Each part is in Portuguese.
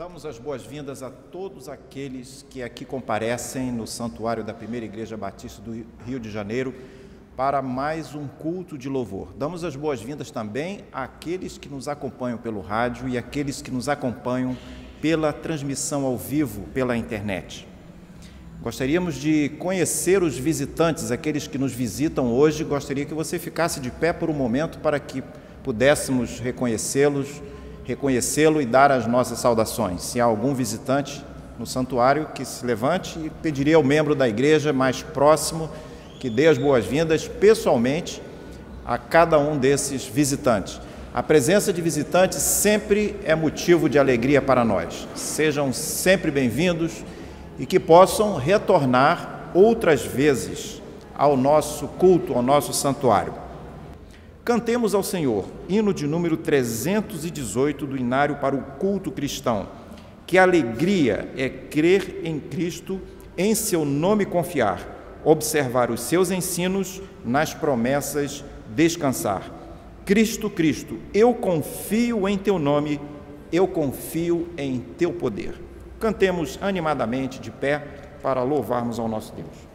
Damos as boas-vindas a todos aqueles que aqui comparecem no Santuário da Primeira Igreja Batista do Rio de Janeiro para mais um culto de louvor. Damos as boas-vindas também àqueles que nos acompanham pelo rádio e àqueles que nos acompanham pela transmissão ao vivo pela internet. Gostaríamos de conhecer os visitantes, aqueles que nos visitam hoje. Gostaria que você ficasse de pé por um momento para que pudéssemos reconhecê-lo e dar as nossas saudações. Se há algum visitante no santuário, que se levante e pediria ao membro da igreja mais próximo que dê as boas-vindas pessoalmente a cada um desses visitantes. A presença de visitantes sempre é motivo de alegria para nós. Sejam sempre bem-vindos e que possam retornar outras vezes ao nosso culto, ao nosso santuário. Cantemos ao Senhor, hino de número 318 do Inário para o Culto Cristão. Que alegria é crer em Cristo, em seu nome confiar, observar os seus ensinos, nas promessas descansar. Cristo, Cristo, eu confio em teu nome, eu confio em teu poder. Cantemos animadamente de pé para louvarmos ao nosso Deus.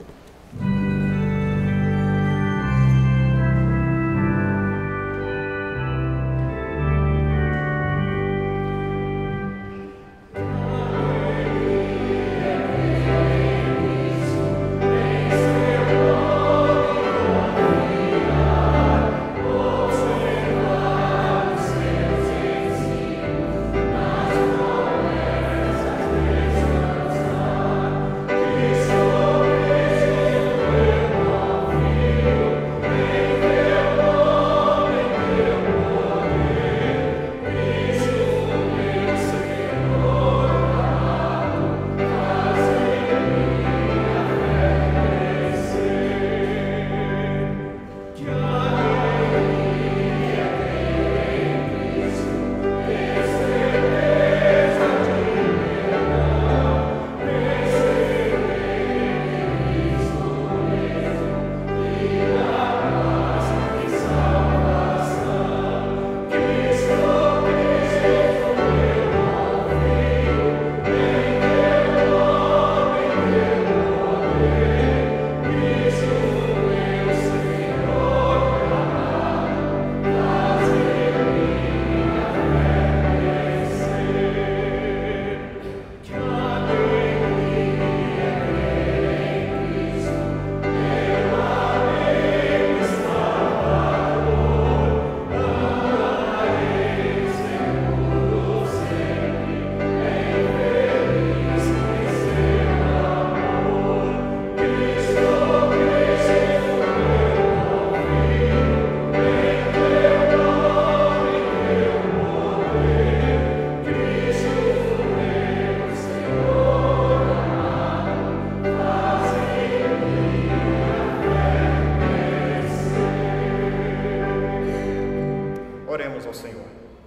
Oremos ao Senhor.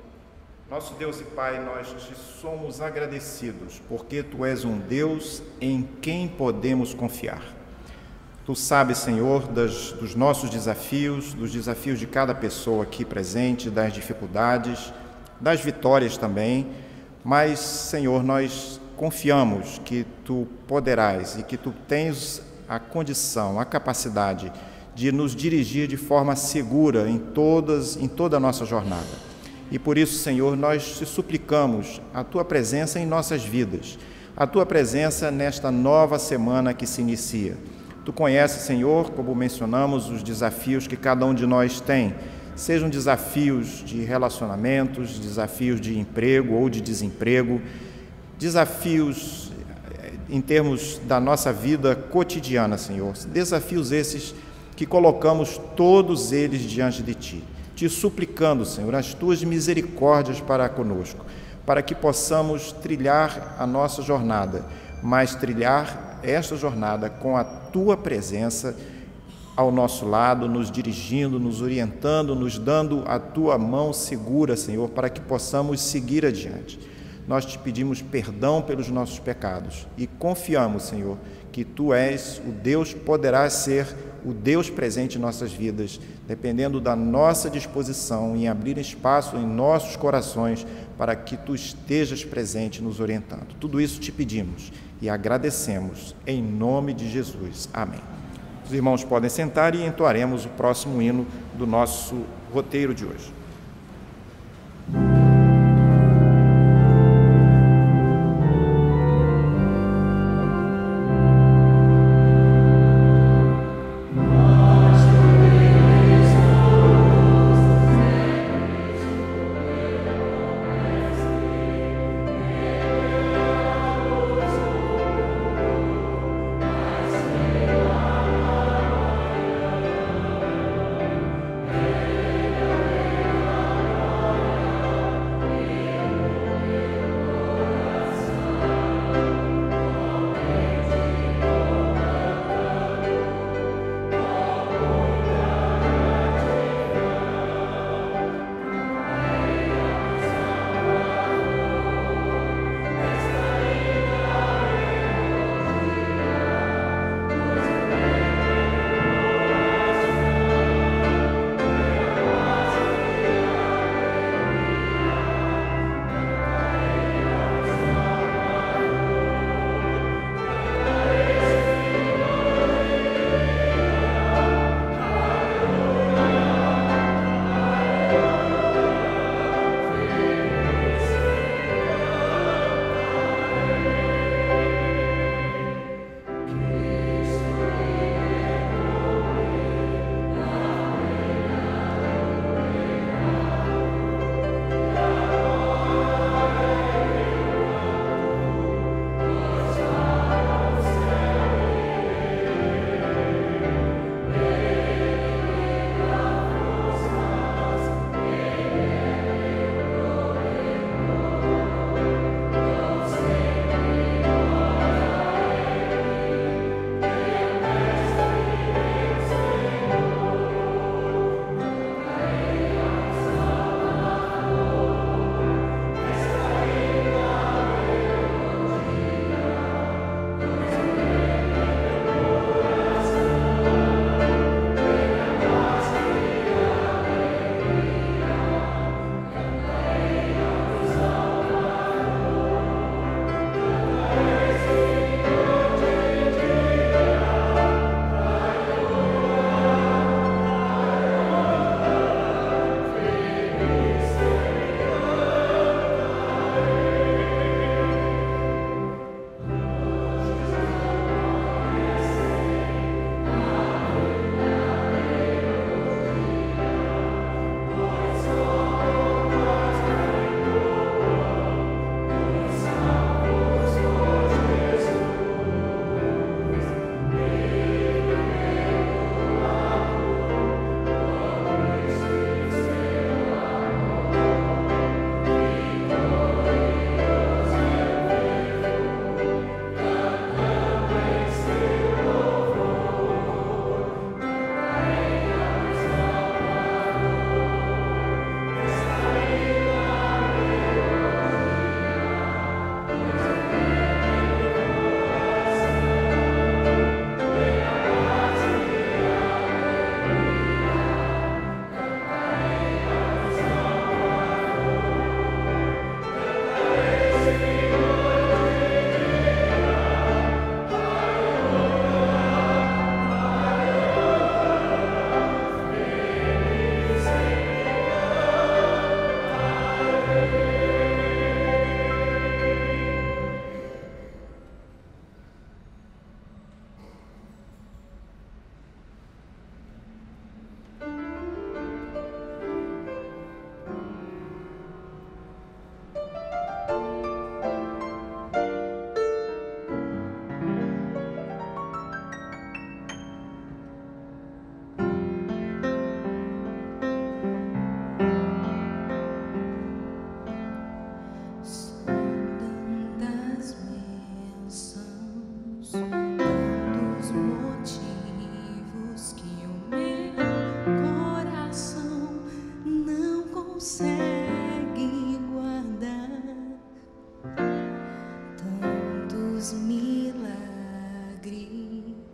Nosso Deus e Pai, nós te somos agradecidos, porque Tu és um Deus em quem podemos confiar. Tu sabes, Senhor, dos nossos desafios, dos desafios de cada pessoa aqui presente, das dificuldades, das vitórias também, mas, Senhor, nós confiamos que Tu poderás e que Tu tens a condição, a capacidade de nos dirigir de forma segura em toda a nossa jornada. E por isso, Senhor, nós te suplicamos a Tua presença em nossas vidas, a Tua presença nesta nova semana que se inicia. Tu conheces, Senhor, como mencionamos, os desafios que cada um de nós tem, sejam desafios de relacionamentos, desafios de emprego ou de desemprego, desafios em termos da nossa vida cotidiana, Senhor, desafios esses que colocamos todos eles diante de Ti, te suplicando, Senhor, as Tuas misericórdias para conosco, para que possamos trilhar a nossa jornada, mas trilhar esta jornada com a Tua presença ao nosso lado, nos dirigindo, nos orientando, nos dando a Tua mão segura, Senhor, para que possamos seguir adiante. nós te pedimos perdão pelos nossos pecados e confiamos, Senhor, que Tu és o Deus, poderás ser o Deus presente em nossas vidas, dependendo da nossa disposição em abrir espaço em nossos corações para que Tu estejas presente nos orientando. Tudo isso te pedimos e agradecemos em nome de Jesus. Amém. Os irmãos podem sentar e entoaremos o próximo hino do nosso roteiro de hoje.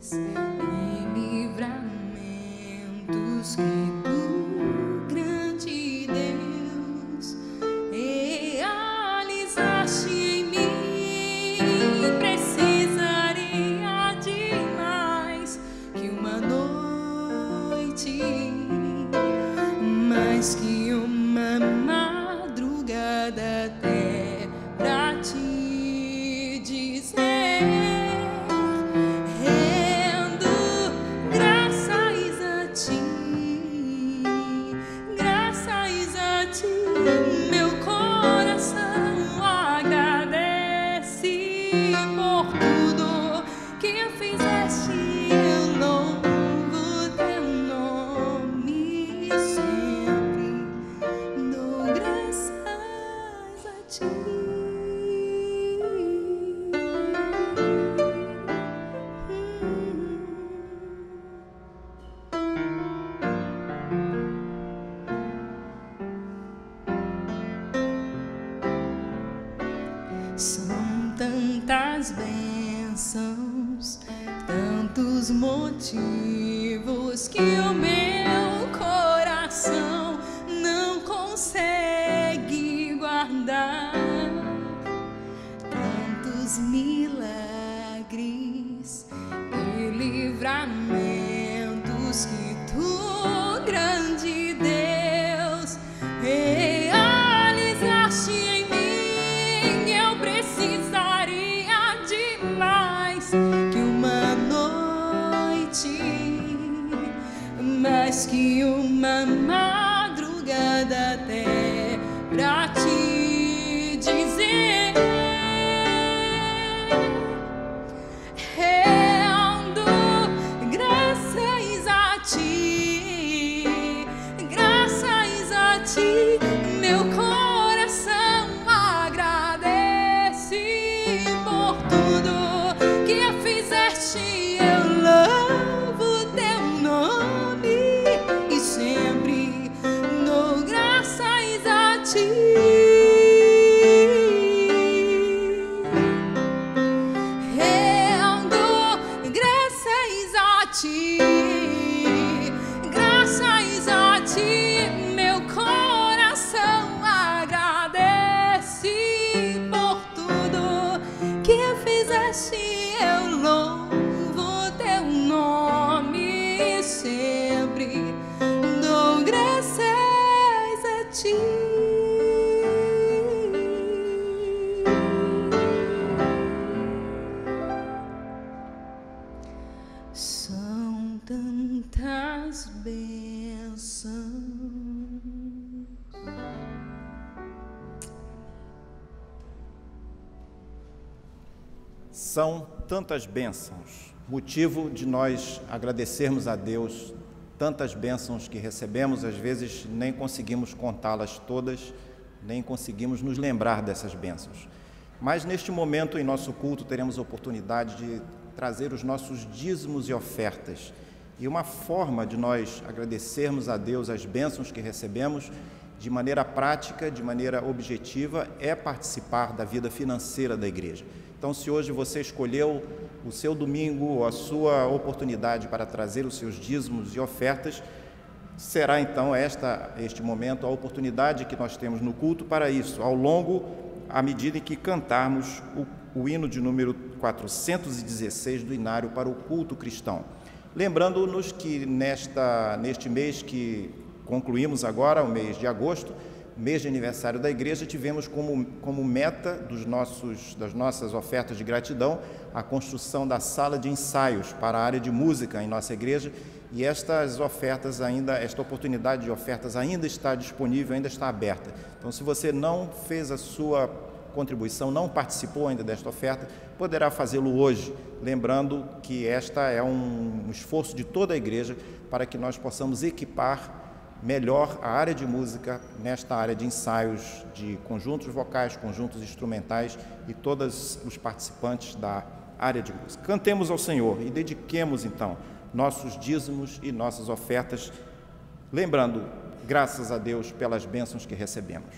e livramentos que tu, grande Deus, realizaste em mim. Precisaria de mais que uma noite, mais que uma madrugada até pra te dizer. Rendo graças a ti, graças a ti. Meu coração agradece por tudo que fizeste. Eu louvo teu nome sempre, dou graças a ti. São tantas bênçãos, tantos motivos que o meu coração não consegue guardar. Tantos milagres e livramentos que tu, grande Deus, realizaste em mim. Eu precisaria de mais que uma noite, mais que uma madrugada até pra te dizer. Rendo graças a ti, graças a ti. Meu coração agradece por tudo que fizeste. Eu louvo teu nome e sempre dou graças a ti. Rendo graças a ti, graças a ti. Meu coração agradece por tudo que fizeste. Eu louvo teu nome e sempre dou graças a ti. São tantas bênçãos. São tantas bênçãos, motivo de nós agradecermos a Deus, tantas bênçãos que recebemos, às vezes nem conseguimos contá-las todas, nem conseguimos nos lembrar dessas bênçãos. Mas neste momento, em nosso culto, teremos oportunidade de trazer os nossos dízimos e ofertas. E uma forma de nós agradecermos a Deus as bênçãos que recebemos, de maneira prática, de maneira objetiva, é participar da vida financeira da igreja. Então, se hoje você escolheu o seu domingo ou a sua oportunidade para trazer os seus dízimos e ofertas, será então este momento a oportunidade que nós temos no culto para isso, ao longo, à medida em que cantarmos o hino de número 416 do Inário para o culto cristão. Lembrando-nos que neste mês que concluímos agora, o mês de agosto, mês de aniversário da igreja, tivemos como meta das nossas ofertas de gratidão a construção da sala de ensaios para a área de música em nossa igreja, e esta oportunidade de ofertas ainda está disponível, ainda está aberta. Então, se você não fez a sua contribuição, não participou ainda desta oferta, poderá fazê-lo hoje, lembrando que esta é um esforço de toda a igreja para que nós possamos equipar melhor a área de música nesta área de ensaios de conjuntos vocais, conjuntos instrumentais e todos os participantes da área de música. Cantemos ao Senhor e dediquemos então nossos dízimos e nossas ofertas, lembrando, graças a Deus, pelas bênçãos que recebemos.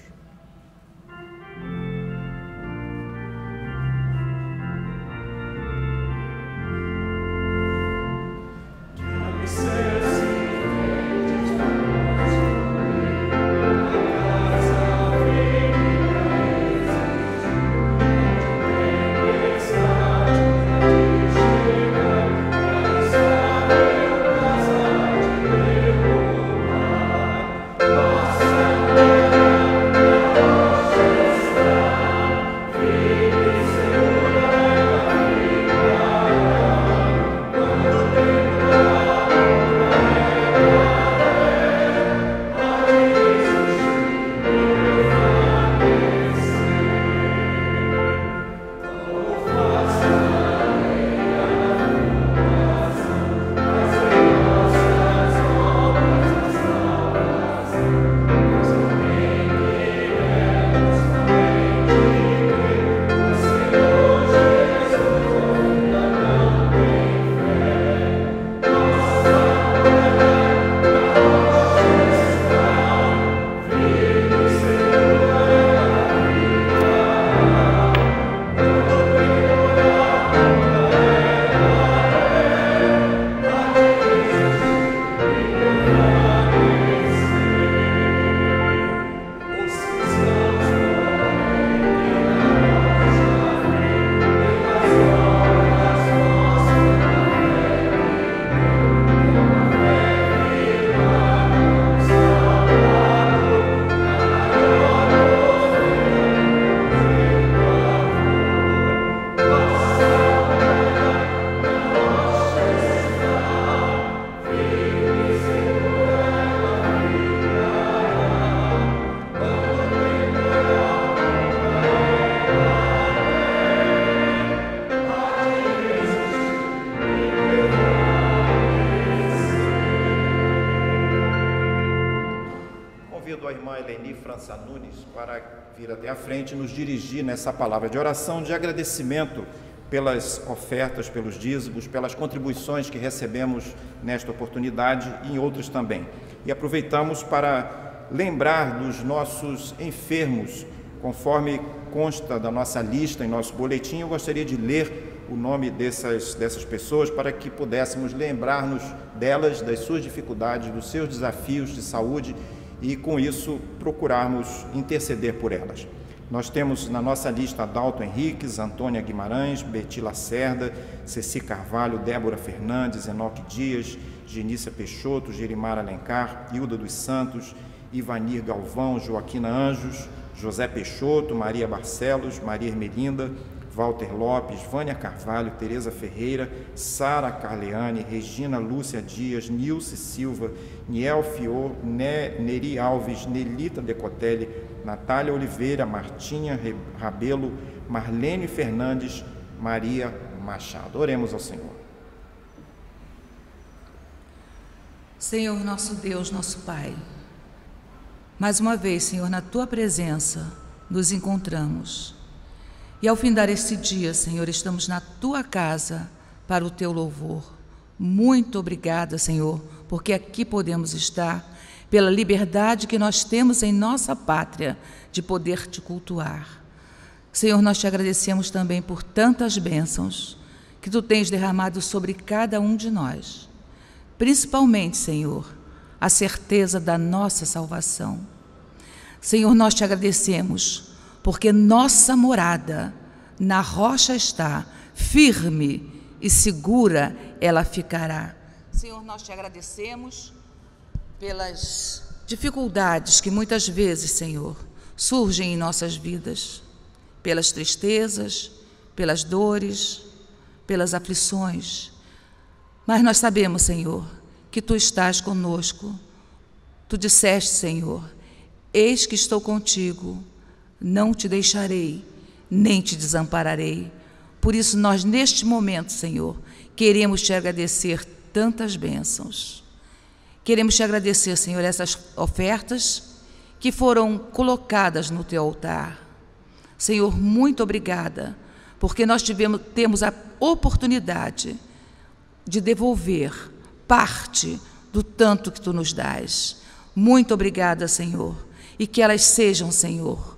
Leni França Nunes para vir até a frente e nos dirigir nessa palavra de oração, de agradecimento pelas ofertas, pelos dízimos, pelas contribuições que recebemos nesta oportunidade e em outras também. E aproveitamos para lembrar dos nossos enfermos, conforme consta da nossa lista em nosso boletim. Eu gostaria de ler o nome dessas pessoas para que pudéssemos lembrar-nos delas, das suas dificuldades, dos seus desafios de saúde e, com isso, procurarmos interceder por elas. Nós temos na nossa lista Adalto Henriques, Antônia Guimarães, Beti Lacerda, Ceci Carvalho, Débora Fernandes, Enoque Dias, Genícia Peixoto, Gerimar Alencar, Hilda dos Santos, Ivanir Galvão, Joaquina Anjos, José Peixoto, Maria Barcelos, Maria Ermelinda, Walter Lopes, Vânia Carvalho, Tereza Ferreira, Sara Carleane, Regina Lúcia Dias, Nilce Silva, Niel Fior, Neri Alves, Nelita Decotelli, Natália Oliveira, Martinha Rabelo, Marlene Fernandes, Maria Machado. Oremos ao Senhor. Senhor, nosso Deus, nosso Pai, mais uma vez, Senhor, na Tua presença nos encontramos. E ao findar este dia, Senhor, estamos na Tua casa para o Teu louvor. Muito obrigada, Senhor, porque aqui podemos estar, pela liberdade que nós temos em nossa pátria de poder Te cultuar. Senhor, nós Te agradecemos também por tantas bênçãos que Tu tens derramado sobre cada um de nós. Principalmente, Senhor, a certeza da nossa salvação. Senhor, nós Te agradecemos, porque nossa morada na rocha está, firme e segura ela ficará. Senhor, nós Te agradecemos pelas dificuldades que muitas vezes, Senhor, surgem em nossas vidas, pelas tristezas, pelas dores, pelas aflições. Mas nós sabemos, Senhor, que Tu estás conosco. Tu disseste, Senhor, eis que estou contigo, não Te deixarei, nem Te desampararei. Por isso nós, neste momento, Senhor, queremos Te agradecer tantas bênçãos. Queremos Te agradecer, Senhor, essas ofertas que foram colocadas no Teu altar. Senhor, muito obrigada, porque nós temos a oportunidade de devolver parte do tanto que Tu nos dás. Muito obrigada, Senhor, e que elas sejam, Senhor,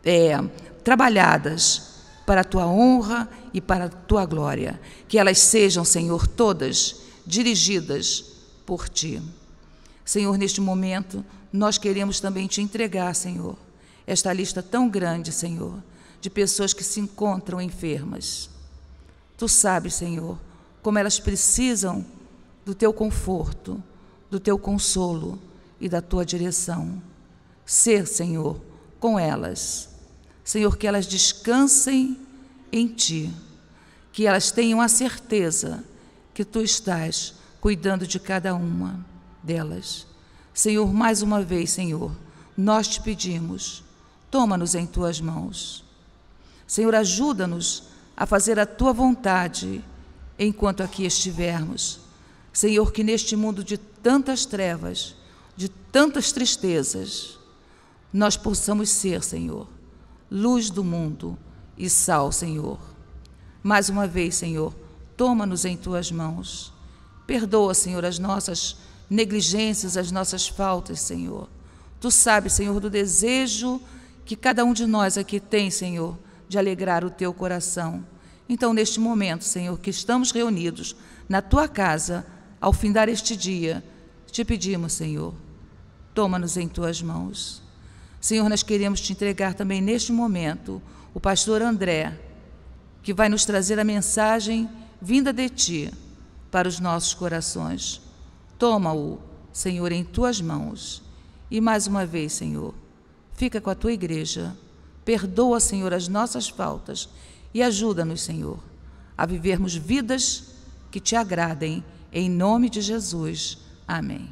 trabalhadas para a Tua honra e para a Tua glória. Que elas sejam, Senhor, todas dirigidas por Ti. Senhor, neste momento, nós queremos também Te entregar, Senhor, esta lista tão grande, Senhor, de pessoas que se encontram enfermas. Tu sabes, Senhor, como elas precisam do Teu conforto, do Teu consolo e da Tua direção. Ser, Senhor, com elas. Senhor, que elas descansem em Ti, que elas tenham a certeza que Tu estás cuidando de cada uma delas. Senhor, mais uma vez, Senhor, nós Te pedimos, toma-nos em Tuas mãos. Senhor, ajuda-nos a fazer a Tua vontade enquanto aqui estivermos. Senhor, que neste mundo de tantas trevas, de tantas tristezas, nós possamos ser, Senhor, luz do mundo e sal, Senhor. Mais uma vez, Senhor, toma-nos em Tuas mãos. Perdoa, Senhor, as nossas negligências, as nossas faltas, Senhor. Tu sabes, Senhor, do desejo que cada um de nós aqui tem, Senhor, de alegrar o Teu coração. Então, neste momento, Senhor, que estamos reunidos na Tua casa, ao findar este dia, Te pedimos, Senhor, toma-nos em Tuas mãos. Senhor, nós queremos Te entregar também neste momento o pastor André, que vai nos trazer a mensagem vinda de Ti para os nossos corações. Toma-o, Senhor, em Tuas mãos. E mais uma vez, Senhor, fica com a Tua igreja. Perdoa, Senhor, as nossas faltas e ajuda-nos, Senhor, a vivermos vidas que Te agradem. Em nome de Jesus. Amém.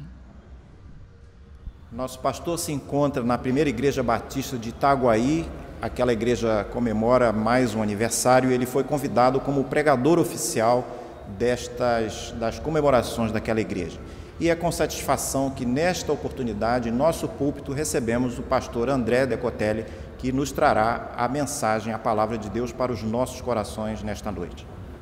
Nosso pastor se encontra na Primeira Igreja Batista de Itaguaí. Aquela igreja comemora mais um aniversário. Ele foi convidado como pregador oficial das comemorações daquela igreja. E é com satisfação que, nesta oportunidade, em nosso púlpito, recebemos o pastor André Decotelli, que nos trará a mensagem, a palavra de Deus para os nossos corações nesta noite.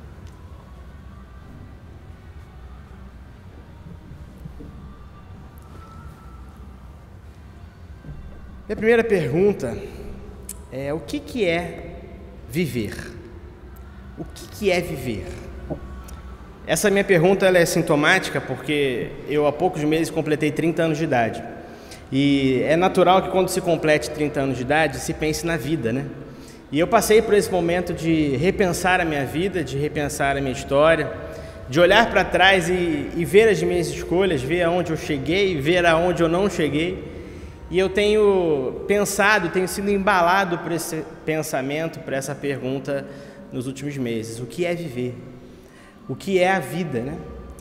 Minha primeira pergunta é: o que é viver? O que é viver? Essa minha pergunta ela é sintomática porque eu há poucos meses completei 30 anos de idade. E é natural que quando se complete 30 anos de idade, se pense na vida, né? E eu passei por esse momento de repensar a minha vida, de repensar a minha história, de olhar para trás e ver as minhas escolhas, ver aonde eu cheguei, ver aonde eu não cheguei. E eu tenho pensado, tenho sido embalado por esse pensamento, por essa pergunta nos últimos meses. O que é viver? O que é a vida, né?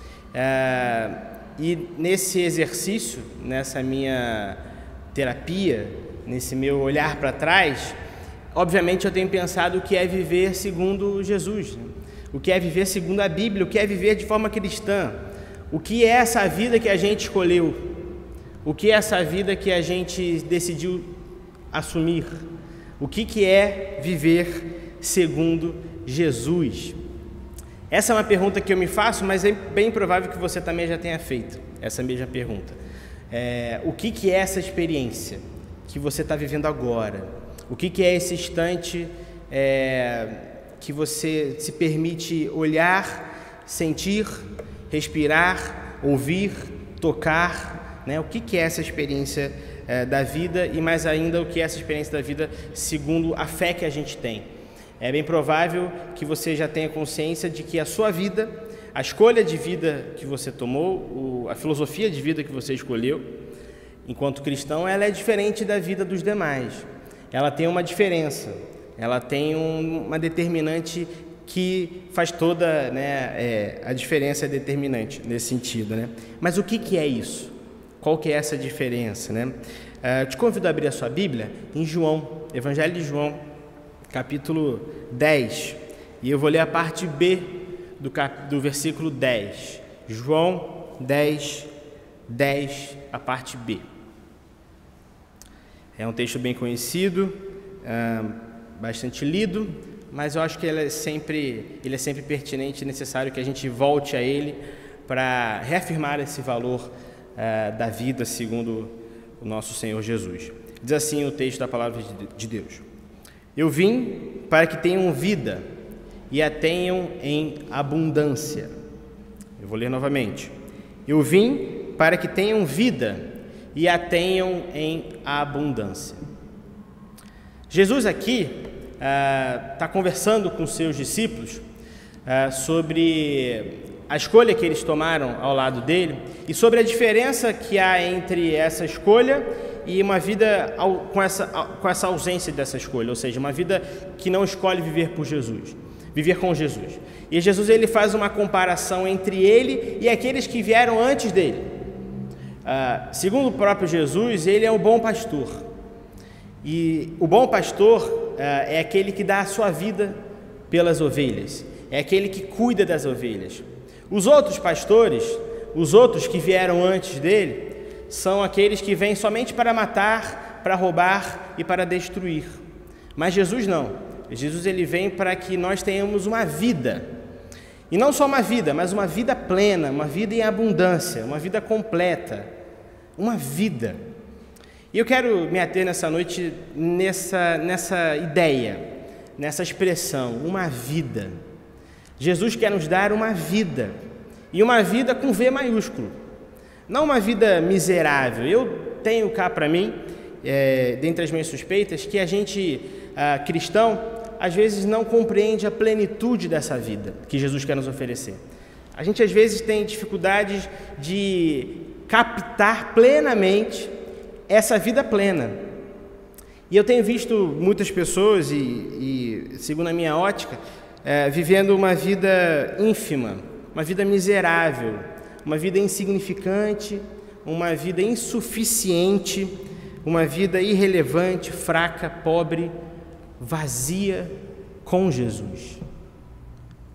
E nesse exercício, nessa minha terapia, nesse meu olhar para trás, obviamente eu tenho pensado o que é viver segundo Jesus, né? O que é viver segundo a Bíblia, o que é viver de forma cristã, o que é essa vida que a gente escolheu, o que é essa vida que a gente decidiu assumir, o que é viver segundo Jesus. Essa é uma pergunta que eu me faço, mas é bem provável que você também já tenha feito essa mesma pergunta. O que é essa experiência que você está vivendo agora? O que é esse instante que você se permite olhar, sentir, respirar, ouvir, tocar, né? O que é essa experiência da vida e, mais ainda, o que é essa experiência da vida segundo a fé que a gente tem? É bem provável que você já tenha consciência de que a sua vida, a escolha de vida que você tomou, a filosofia de vida que você escolheu, enquanto cristão, ela é diferente da vida dos demais. Ela tem uma diferença, ela tem uma determinante que faz toda, né, a diferença é determinante nesse sentido, né? Mas o que é isso? Qual que é essa diferença, né? Eu te convido a abrir a sua Bíblia em João, Evangelho de João, capítulo 10, e eu vou ler a parte B do versículo 10. João 10, 10, a parte B. É um texto bem conhecido, bastante lido, mas eu acho que ele é sempre pertinente e necessário que a gente volte a ele para reafirmar esse valor da vida segundo o nosso Senhor Jesus. Diz assim o texto da palavra de Deus: Eu vim para que tenham vida e a tenham em abundância. Eu vou ler novamente. Eu vim para que tenham vida e a tenham em abundância. Jesus aqui está conversando com seus discípulos sobre a escolha que eles tomaram ao lado dele e sobre a diferença que há entre essa escolha e uma vida com essa ausência dessa escolha, ou seja, uma vida que não escolhe viver por Jesus, viver com Jesus. E Jesus ele faz uma comparação entre ele e aqueles que vieram antes dele. Segundo o próprio Jesus, ele é o bom pastor. E o bom pastor é aquele que dá a sua vida pelas ovelhas, é aquele que cuida das ovelhas. Os outros pastores, os outros que vieram antes dele, são aqueles que vêm somente para matar, para roubar e para destruir. Mas Jesus não. Jesus ele vem para que nós tenhamos uma vida. E não só uma vida, mas uma vida plena, uma vida em abundância, uma vida completa. Uma vida. E eu quero me ater nessa noite nessa ideia, nessa expressão, uma vida. Jesus quer nos dar uma vida. E uma vida com V maiúsculo. Não uma vida miserável. Eu tenho cá para mim, dentre as minhas suspeitas, que a gente, cristão, às vezes não compreende a plenitude dessa vida que Jesus quer nos oferecer. A gente às vezes tem dificuldades de captar plenamente essa vida plena. E eu tenho visto muitas pessoas, e segundo a minha ótica, vivendo uma vida ínfima, uma vida miserável, uma vida insignificante, uma vida insuficiente, uma vida irrelevante, fraca, pobre, vazia com Jesus.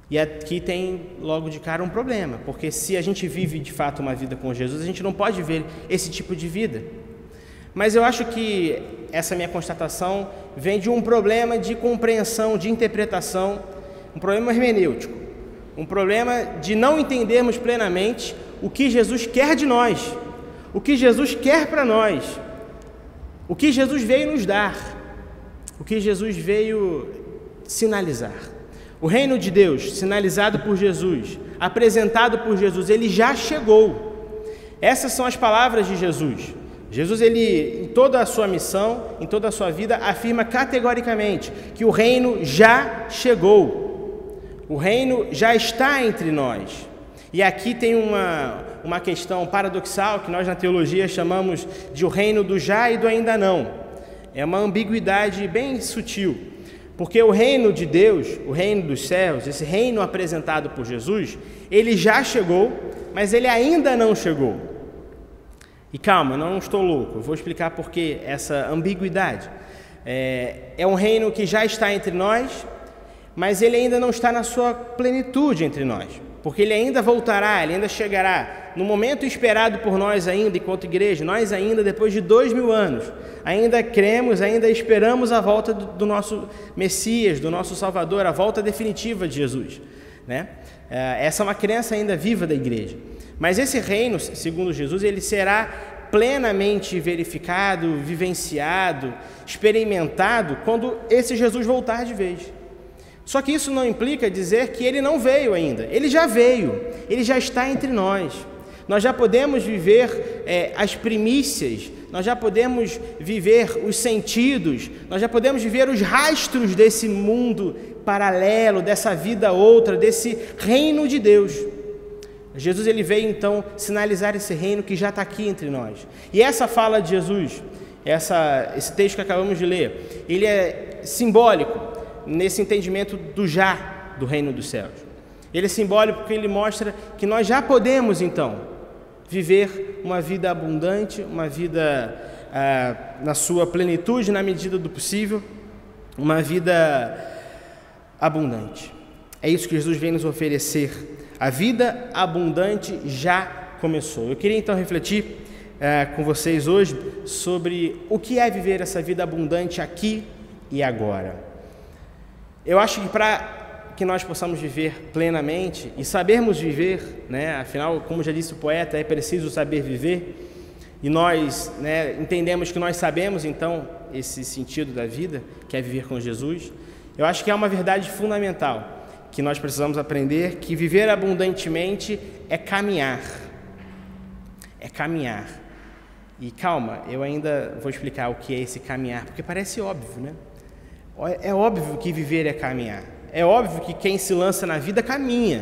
E aqui tem logo de cara um problema, porque se a gente vive de fato uma vida com Jesus, a gente não pode ver esse tipo de vida. Mas eu acho que essa minha constatação vem de um problema de compreensão, de interpretação, um problema hermenêutico, um problema de não entendermos plenamente o que Jesus quer de nós, o que Jesus quer para nós, o que Jesus veio nos dar, o que Jesus veio sinalizar. O reino de Deus, sinalizado por Jesus, apresentado por Jesus, ele já chegou. Essas são as palavras de Jesus. Jesus, ele, em toda a sua missão, em toda a sua vida, afirma categoricamente que o reino já chegou. O reino já está entre nós. E aqui tem uma questão paradoxal que nós na teologia chamamos de o reino do já e do ainda não. É uma ambiguidade bem sutil. Porque o reino de Deus, o reino dos céus, esse reino apresentado por Jesus, ele já chegou, mas ele ainda não chegou. E calma, não estou louco, eu vou explicar por que essa ambiguidade. É um reino que já está entre nós, mas ele ainda não está na sua plenitude entre nós. Porque ele ainda voltará, ele ainda chegará no momento esperado por nós ainda, enquanto igreja, nós ainda, depois de 2000 anos, ainda cremos, ainda esperamos a volta do nosso Messias, do nosso Salvador, a volta definitiva de Jesus, né? Essa é uma crença ainda viva da igreja. Mas esse reino, segundo Jesus, ele será plenamente verificado, vivenciado, experimentado quando esse Jesus voltar de vez. Só que isso não implica dizer que ele não veio ainda. Ele já veio, ele já está entre nós. Nós já podemos viver as primícias, nós já podemos viver os sentidos, nós já podemos viver os rastros desse mundo paralelo, dessa vida outra, desse reino de Deus. Jesus, ele veio então sinalizar esse reino que já está aqui entre nós. E essa fala de Jesus, esse texto que acabamos de ler, ele é simbólico nesse entendimento do já do reino dos céus. Ele é simbólico porque ele mostra que nós já podemos então viver uma vida abundante, uma vida na sua plenitude, na medida do possível, uma vida abundante. É isso que Jesus vem nos oferecer. A vida abundante já começou. Eu queria então refletir com vocês hoje sobre o que é viver essa vida abundante aqui e agora. Eu acho que para que nós possamos viver plenamente e sabermos viver, né? Afinal, como já disse o poeta, é preciso saber viver, e nós, né, entendemos que nós sabemos então esse sentido da vida, que é viver com Jesus. Eu acho que é uma verdade fundamental que nós precisamos aprender, que viver abundantemente é caminhar. É caminhar. E calma, eu ainda vou explicar o que é esse caminhar, porque parece óbvio, né? É óbvio que viver é caminhar. É óbvio que quem se lança na vida caminha.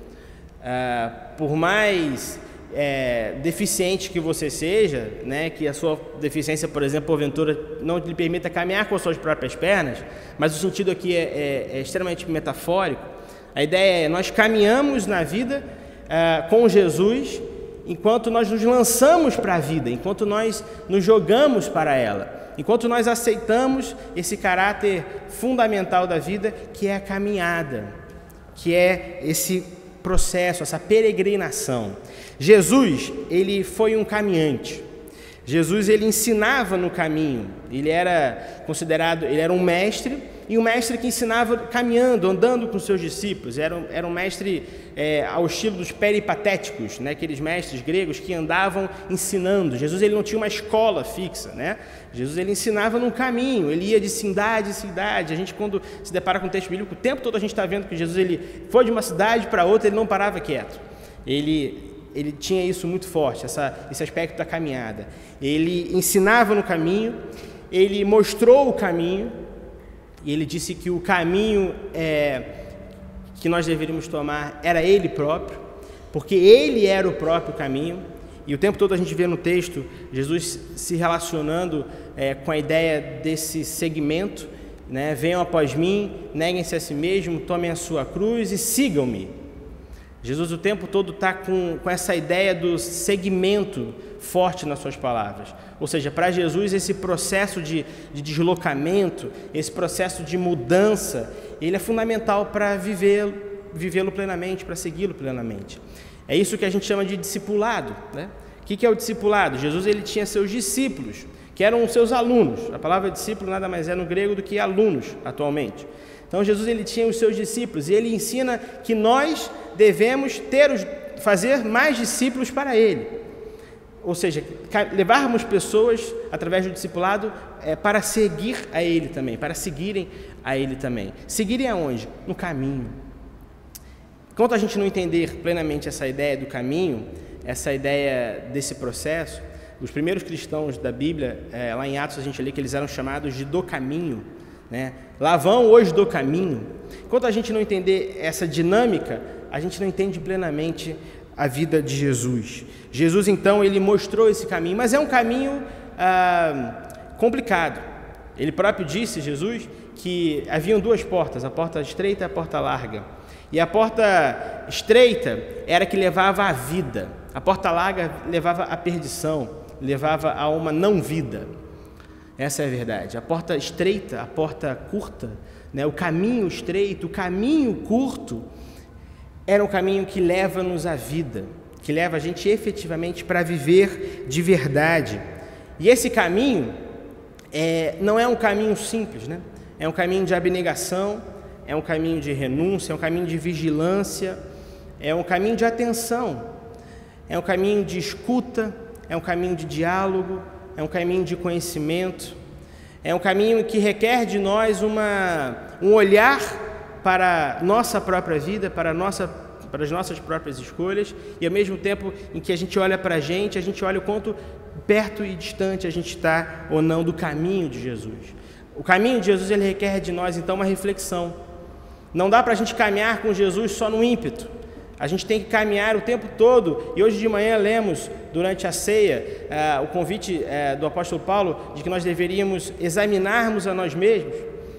Por mais deficiente que você seja, né, que a sua deficiência, por exemplo, porventura, não lhe permita caminhar com as suas próprias pernas, mas o sentido aqui é extremamente metafórico. A ideia é nós caminhamos na vida com Jesus enquanto nós nos lançamos para a vida, enquanto nós nos jogamos para ela. Enquanto nós aceitamos esse caráter fundamental da vida, que é a caminhada, que é esse processo, essa peregrinação. Jesus, ele foi um caminhante. Jesus, ele ensinava no caminho. Ele era um mestre, e um mestre que ensinava caminhando, andando com seus discípulos. Era um mestre ao estilo dos peripatéticos, né? Aqueles mestres gregos que andavam ensinando. Jesus, ele não tinha uma escola fixa, né? Jesus, ele ensinava num caminho, ele ia de cidade em cidade. A gente, quando se depara com o texto bíblico, o tempo todo a gente está vendo que Jesus, ele foi de uma cidade para outra, ele não parava quieto. Ele tinha isso muito forte, esse aspecto da caminhada. Ele ensinava no caminho, ele mostrou o caminho, e ele disse que o caminho que nós deveríamos tomar era ele próprio, porque ele era o próprio caminho. E o tempo todo a gente vê no texto Jesus se relacionando com a ideia desse segmento, né? Venham após mim, neguem-se a si mesmo, tomem a sua cruz e sigam-me. Jesus o tempo todo está com essa ideia do segmento forte nas suas palavras. Ou seja, para Jesus esse processo de deslocamento, esse processo de mudança, ele é fundamental para viver vivê-lo plenamente, para segui-lo plenamente. É isso que a gente chama de discipulado, né? O que é o discipulado? Jesus ele tinha seus discípulos, que eram seus alunos. A palavra discípulo nada mais é no grego do que alunos, atualmente. Então, Jesus ele tinha os seus discípulos e ele ensina que nós devemos fazer mais discípulos para ele. Ou seja, levarmos pessoas, através do discipulado, para seguir a ele também, para seguirem a ele também. Seguirem aonde? No caminho. Enquanto a gente não entender plenamente essa ideia do caminho, essa ideia desse processo, os primeiros cristãos da Bíblia, lá em Atos a gente lê que eles eram chamados de do caminho, né? Lá vão os do caminho. Enquanto a gente não entender essa dinâmica, a gente não entende plenamente a vida de Jesus. Jesus, então, ele mostrou esse caminho, mas é um caminho complicado. Ele próprio disse, Jesus, que haviam duas portas, a porta estreita e a porta larga. E a porta estreita era que levava à vida, a porta larga levava à perdição, levava a uma não-vida. Essa é a verdade. A porta estreita, a porta curta, né, o caminho estreito, o caminho curto, era um caminho que leva-nos à vida, que leva a gente efetivamente para viver de verdade. E esse caminho não é um caminho simples, né? É um caminho de abnegação, é um caminho de renúncia, é um caminho de vigilância, é um caminho de atenção, é um caminho de escuta, é um caminho de diálogo, é um caminho de conhecimento, é um caminho que requer de nós um olhar para a nossa própria vida, para as nossas próprias escolhas, e ao mesmo tempo em que a gente olha para a gente olha o quanto perto e distante a gente está ou não do caminho de Jesus. O caminho de Jesus ele requer de nós então uma reflexão. Não dá para a gente caminhar com Jesus só no ímpeto. A gente tem que caminhar o tempo todo, e hoje de manhã lemos, durante a ceia, o convite do apóstolo Paulo, de que nós deveríamos examinarmos a nós mesmos.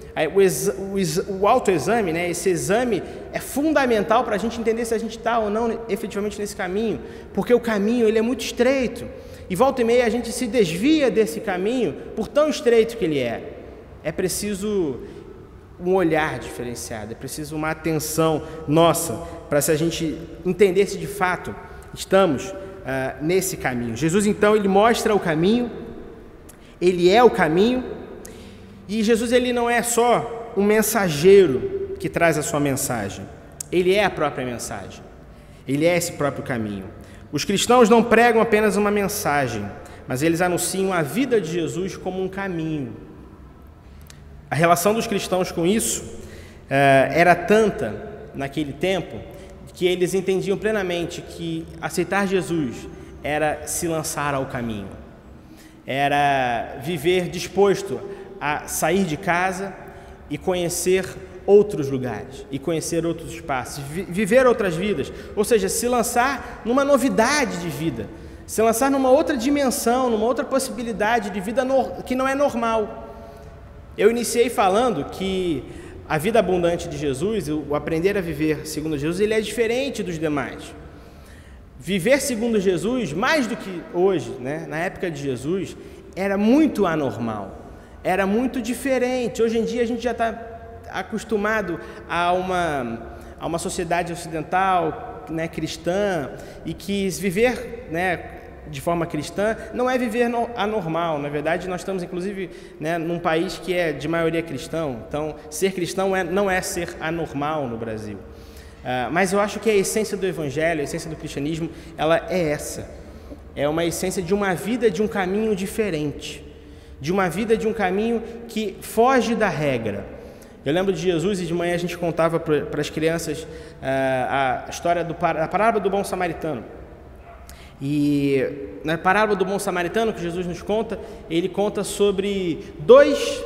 O autoexame, né, esse exame é fundamental para a gente entender se a gente está ou não efetivamente nesse caminho, porque o caminho ele é muito estreito, e volta e meia a gente se desvia desse caminho, por tão estreito que ele é. É preciso um olhar diferenciado, é preciso uma atenção nossa, para se a gente entender se de fato estamos nesse caminho. Jesus então, ele mostra o caminho, ele é o caminho, e Jesus ele não é só um mensageiro que traz a sua mensagem, ele é a própria mensagem, ele é esse próprio caminho. Os cristãos não pregam apenas uma mensagem, mas eles anunciam a vida de Jesus como um caminho. A relação dos cristãos com isso era tanta naquele tempo que eles entendiam plenamente que aceitar Jesus era se lançar ao caminho, era viver disposto a sair de casa e conhecer outros lugares, e conhecer outros espaços, viver outras vidas, ou seja, se lançar numa novidade de vida, se lançar numa outra dimensão, numa outra possibilidade de vida que não é normal. Eu iniciei falando que a vida abundante de Jesus, o aprender a viver segundo Jesus, ele é diferente dos demais. Viver segundo Jesus, mais do que hoje, né, na época de Jesus, era muito anormal, era muito diferente. Hoje em dia a gente já está acostumado a uma sociedade ocidental, né, cristã, e que viver, né, de forma cristã não é viver anormal. Na verdade, nós estamos, inclusive, né, num país que é de maioria cristão. Então, ser cristão não é ser anormal no Brasil. Mas eu acho que a essência do Evangelho, a essência do cristianismo, ela é essa. É uma essência de uma vida de um caminho diferente. De uma vida de um caminho que foge da regra. Eu lembro de Jesus, e de manhã a gente contava para as crianças a história da parábola do bom samaritano. E na parábola do bom samaritano que Jesus nos conta, ele conta sobre dois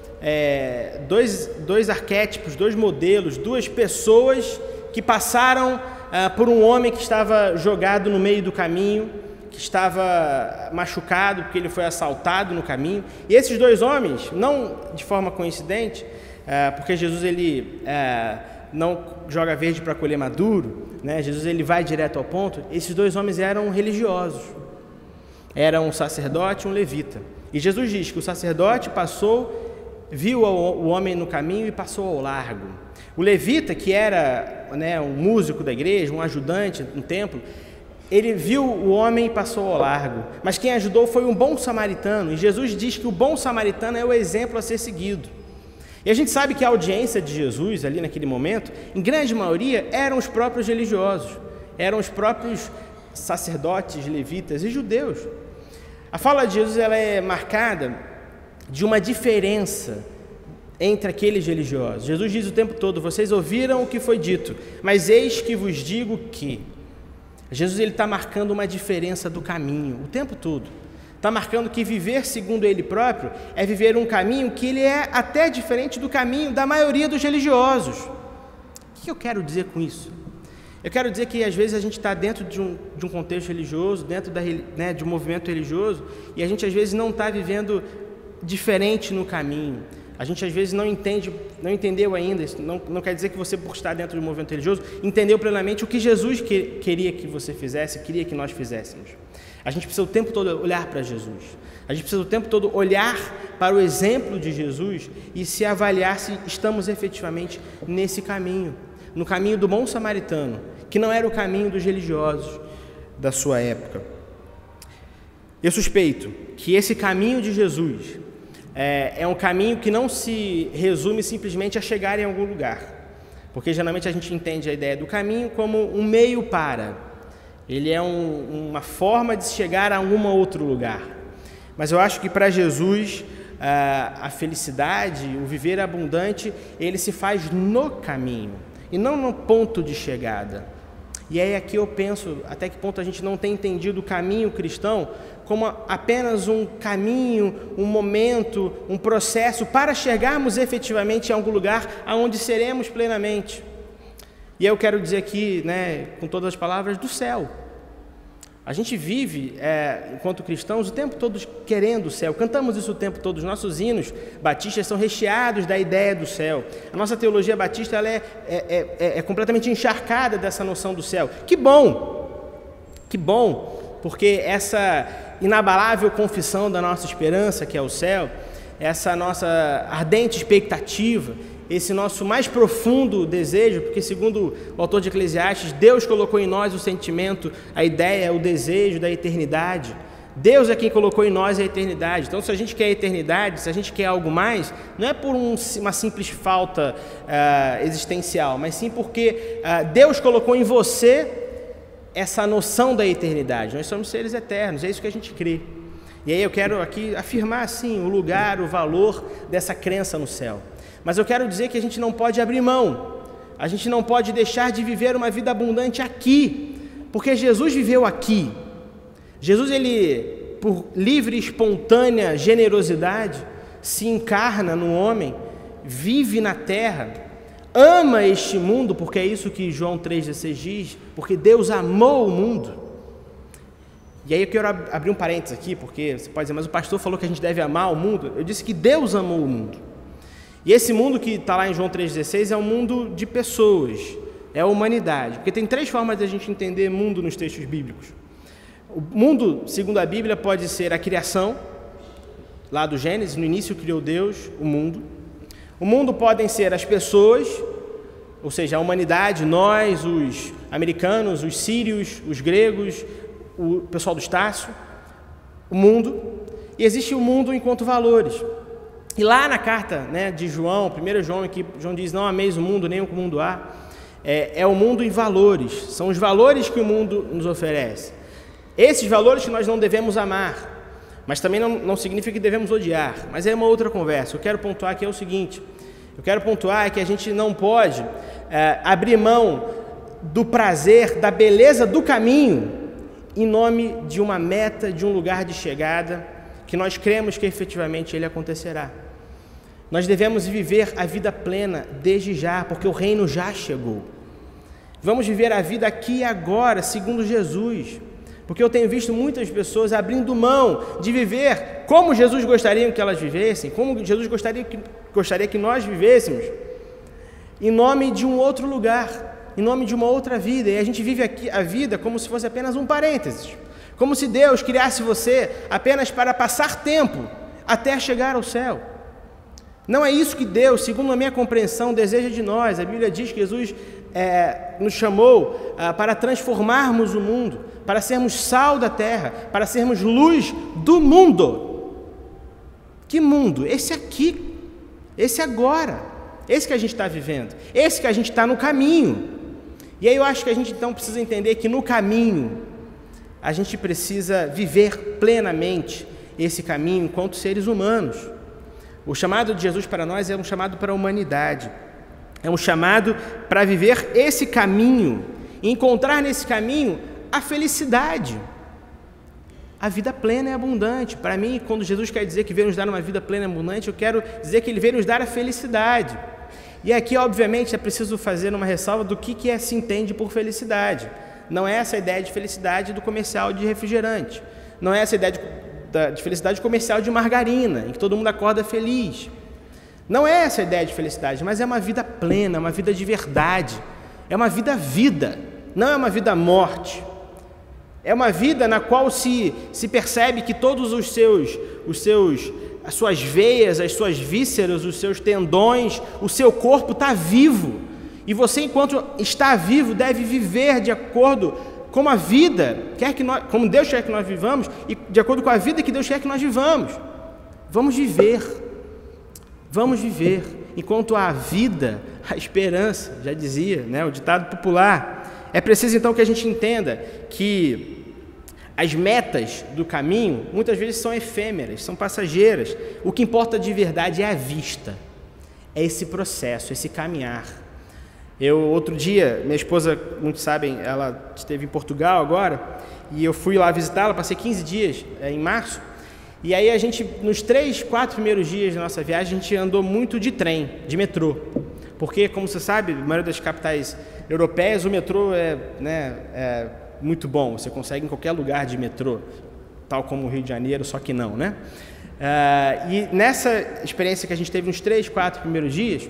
arquétipos, dois modelos, duas pessoas que passaram por um homem que estava jogado no meio do caminho, que estava machucado porque ele foi assaltado no caminho. E esses dois homens, não de forma coincidente, porque Jesus ele não joga verde para colher maduro, né? Jesus ele vai direto ao ponto. Esses dois homens eram religiosos, era um sacerdote e um levita. E Jesus diz que o sacerdote viu o homem no caminho e passou ao largo. O levita, que era, né, um músico da igreja, um ajudante no templo, ele viu o homem e passou ao largo. Mas quem ajudou foi um bom samaritano. E Jesus diz que o bom samaritano é o exemplo a ser seguido. E a gente sabe que a audiência de Jesus ali naquele momento, em grande maioria, eram os próprios religiosos. Eram os próprios sacerdotes, levitas e judeus. A fala de Jesus ela é marcada de uma diferença entre aqueles religiosos. Jesus diz o tempo todo: vocês ouviram o que foi dito, mas eis que vos digo que... Jesus está marcando uma diferença do caminho o tempo todo. Está marcando que viver segundo Ele próprio é viver um caminho que ele é até diferente do caminho da maioria dos religiosos. O que eu quero dizer com isso? Eu quero dizer que às vezes a gente está dentro de um contexto religioso, dentro de um movimento religioso, e a gente às vezes não está vivendo diferente no caminho. A gente às vezes não entendeu ainda, isso não quer dizer que você, por estar dentro de um movimento religioso, entendeu plenamente o que Jesus queria que você fizesse, queria que nós fizéssemos. A gente precisa o tempo todo olhar para Jesus. A gente precisa o tempo todo olhar para o exemplo de Jesus e se avaliar se estamos efetivamente nesse caminho, no caminho do bom samaritano, que não era o caminho dos religiosos da sua época. Eu suspeito que esse caminho de Jesus é um caminho que não se resume simplesmente a chegar em algum lugar, porque geralmente a gente entende a ideia do caminho como um meio para. Ele é uma forma de chegar a algum outro lugar. Mas eu acho que para Jesus a felicidade, o viver abundante, ele se faz no caminho e não no ponto de chegada. E aí aqui eu penso até que ponto a gente não tem entendido o caminho cristão como apenas um caminho, um momento, um processo para chegarmos efetivamente a algum lugar aonde seremos plenamente. E eu quero dizer aqui, com todas as palavras, do céu. A gente vive, enquanto cristãos, o tempo todo querendo o céu. Cantamos isso o tempo todo. Os nossos hinos batistas são recheados da ideia do céu. A nossa teologia batista ela é completamente encharcada dessa noção do céu. Que bom! Que bom! Porque essa inabalável confissão da nossa esperança, que é o céu, essa nossa ardente expectativa, esse nosso mais profundo desejo, porque segundo o autor de Eclesiastes, Deus colocou em nós o sentimento, a ideia, o desejo da eternidade. Deus é quem colocou em nós a eternidade. Então, se a gente quer a eternidade, se a gente quer algo mais, não é por uma simples falta existencial, mas sim porque Deus colocou em você essa noção da eternidade. Nós somos seres eternos, é isso que a gente crê. E aí eu quero aqui afirmar, assim, o lugar, o valor dessa crença no céu. Mas eu quero dizer que a gente não pode abrir mão, a gente não pode deixar de viver uma vida abundante aqui, porque Jesus viveu aqui. Jesus, ele, por livre e espontânea generosidade, se encarna no homem, vive na terra, ama este mundo, porque é isso que João 3,16 diz, porque Deus amou o mundo. E aí eu quero abrir um parênteses aqui, porque você pode dizer, mas o pastor falou que a gente deve amar o mundo. Eu disse que Deus amou o mundo. E esse mundo que está lá em João 3,16 é um mundo de pessoas, é a humanidade. Porque tem 3 formas de a gente entender mundo nos textos bíblicos. O mundo, segundo a Bíblia, pode ser a criação, lá do Gênesis, no início criou Deus o mundo. O mundo podem ser as pessoas, ou seja, a humanidade, nós, os americanos, os sírios, os gregos, o pessoal do Estácio, o mundo. E existe o mundo enquanto valores. E lá na carta de João, 1 João, que João diz, não ameis o mundo, nem o que o mundo há, é o mundo em valores, são os valores que o mundo nos oferece. Esses valores que nós não devemos amar, mas também não significa que devemos odiar, mas é uma outra conversa. Eu quero pontuar aqui é o seguinte, que a gente não pode abrir mão do prazer, da beleza do caminho, em nome de uma meta, de um lugar de chegada, que nós cremos que efetivamente ele acontecerá. Nós devemos viver a vida plena desde já, porque o reino já chegou. Vamos viver a vida aqui e agora, segundo Jesus, porque eu tenho visto muitas pessoas abrindo mão de viver como Jesus gostaria que elas vivessem, como Jesus gostaria que nós vivêssemos, em nome de um outro lugar, em nome de uma outra vida, e a gente vive aqui a vida como se fosse apenas um parênteses, como se Deus criasse você apenas para passar tempo até chegar ao céu. Não é isso que Deus, segundo a minha compreensão, deseja de nós. A Bíblia diz que Jesus nos chamou para transformarmos o mundo, para sermos sal da terra, para sermos luz do mundo. Que mundo? Esse aqui, esse agora, esse que a gente está vivendo, esse que a gente está no caminho. E aí eu acho que a gente então precisa entender que no caminho a gente precisa viver plenamente esse caminho enquanto seres humanos. O chamado de Jesus para nós é um chamado para a humanidade, é um chamado para viver esse caminho e encontrar nesse caminho a felicidade. A vida plena e abundante. Para mim, quando Jesus quer dizer que veio nos dar uma vida plena e abundante, eu quero dizer que Ele veio nos dar a felicidade. E aqui, obviamente, é preciso fazer uma ressalva do que se entende por felicidade. Não é essa ideia de felicidade do comercial de refrigerante. Não é essa ideia de felicidade comercial de margarina, em que todo mundo acorda feliz. Não é essa a ideia de felicidade, mas é uma vida plena, uma vida de verdade. É uma vida, não é uma vida morte. É uma vida na qual se percebe que todos as suas veias, as suas vísceras, os seus tendões, o seu corpo está vivo. E você, enquanto está vivo, deve viver de acordo com a vida, como Deus quer que nós vivamos, e de acordo com a vida que Deus quer que nós vivamos. Vamos viver, enquanto há vida, a esperança, já dizia, né, o ditado popular. É preciso então que a gente entenda que as metas do caminho muitas vezes são efêmeras, são passageiras. O que importa de verdade é a vista, é esse processo, esse caminhar. Outro dia, minha esposa, muitos sabem, ela esteve em Portugal agora, e eu fui lá visitá-la, passei 15 dias em março, e aí a gente, nos 3, 4 primeiros dias da nossa viagem, a gente andou muito de trem, de metrô, porque, como você sabe, na maioria das capitais europeias, o metrô é muito bom, você consegue em qualquer lugar de metrô, tal como o Rio de Janeiro, só que não, né? E nessa experiência que a gente teve nos 3, 4 primeiros dias,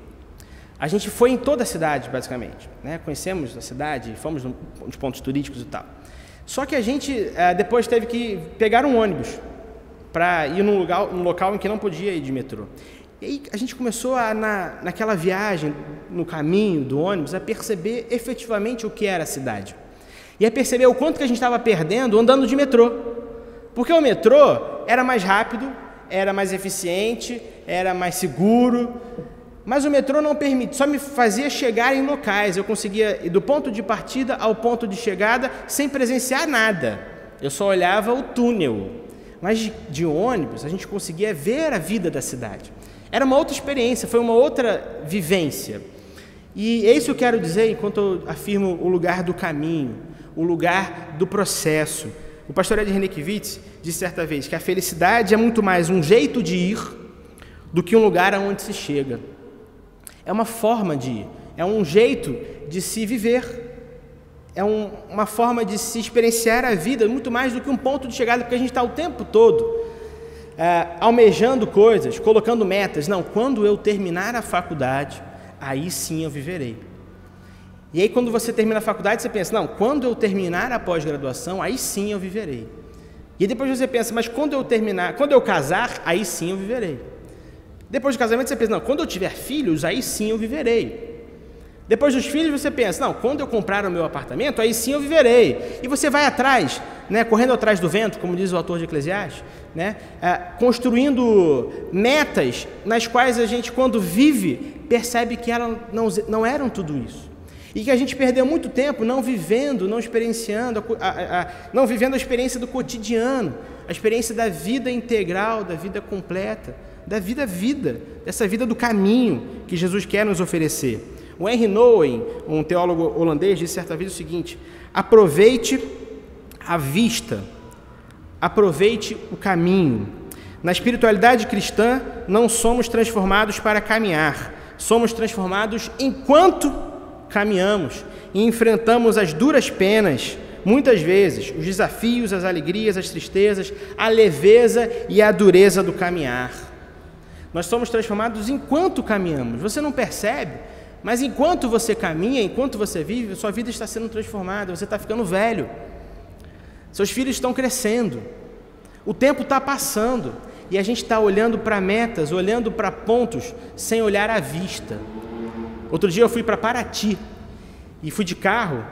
a gente foi em toda a cidade, basicamente, né? Conhecemos a cidade, fomos nos pontos turísticos e tal. Só que a gente depois teve que pegar um ônibus para ir num local em que não podia ir de metrô. E aí a gente começou naquela viagem, no caminho do ônibus, a perceber efetivamente o que era a cidade. E a perceber o quanto que a gente estava perdendo andando de metrô. Porque o metrô era mais rápido, era mais eficiente, era mais seguro, mas o metrô não permite, só me fazia chegar em locais. Eu conseguia ir do ponto de partida ao ponto de chegada sem presenciar nada. Eu só olhava o túnel. Mas de ônibus a gente conseguia ver a vida da cidade. Era uma outra experiência, foi uma outra vivência. E é isso que eu quero dizer enquanto eu afirmo o lugar do caminho, o lugar do processo. O pastor Ed Renekiewicz disse certa vez que a felicidade é muito mais um jeito de ir do que um lugar aonde se chega. É uma forma de ir, é um jeito de se viver, é uma forma de se experienciar a vida, muito mais do que um ponto de chegada, porque a gente está o tempo todo almejando coisas, colocando metas. Não, quando eu terminar a faculdade, aí sim eu viverei. E aí quando você termina a faculdade, você pensa, não, quando eu terminar a pós-graduação, aí sim eu viverei. E depois você pensa, mas quando eu casar, aí sim eu viverei. Depois do casamento você pensa, não, quando eu tiver filhos, aí sim eu viverei. Depois dos filhos você pensa, não, quando eu comprar o meu apartamento, aí sim eu viverei. E você vai atrás, né, correndo atrás do vento, como diz o autor de Eclesiastes, né, construindo metas nas quais a gente, quando vive, percebe que elas não eram tudo isso. E que a gente perdeu muito tempo não vivendo, não experienciando, não vivendo a experiência do cotidiano, a experiência da vida integral, da vida completa, da vida, dessa vida do caminho que Jesus quer nos oferecer. O Henry Nouwen, um teólogo holandês, disse certa vez o seguinte: aproveite a vista, aproveite o caminho. Na espiritualidade cristã, não somos transformados para caminhar, somos transformados enquanto caminhamos e enfrentamos as duras penas, muitas vezes, os desafios, as alegrias, as tristezas, a leveza e a dureza do caminhar. Nós somos transformados enquanto caminhamos. Você não percebe, mas enquanto você caminha, enquanto você vive, sua vida está sendo transformada, você está ficando velho. Seus filhos estão crescendo. O tempo está passando. e a gente está olhando para metas, olhando para pontos, sem olhar à vista. Outro dia eu fui para Paraty, e fui de carro,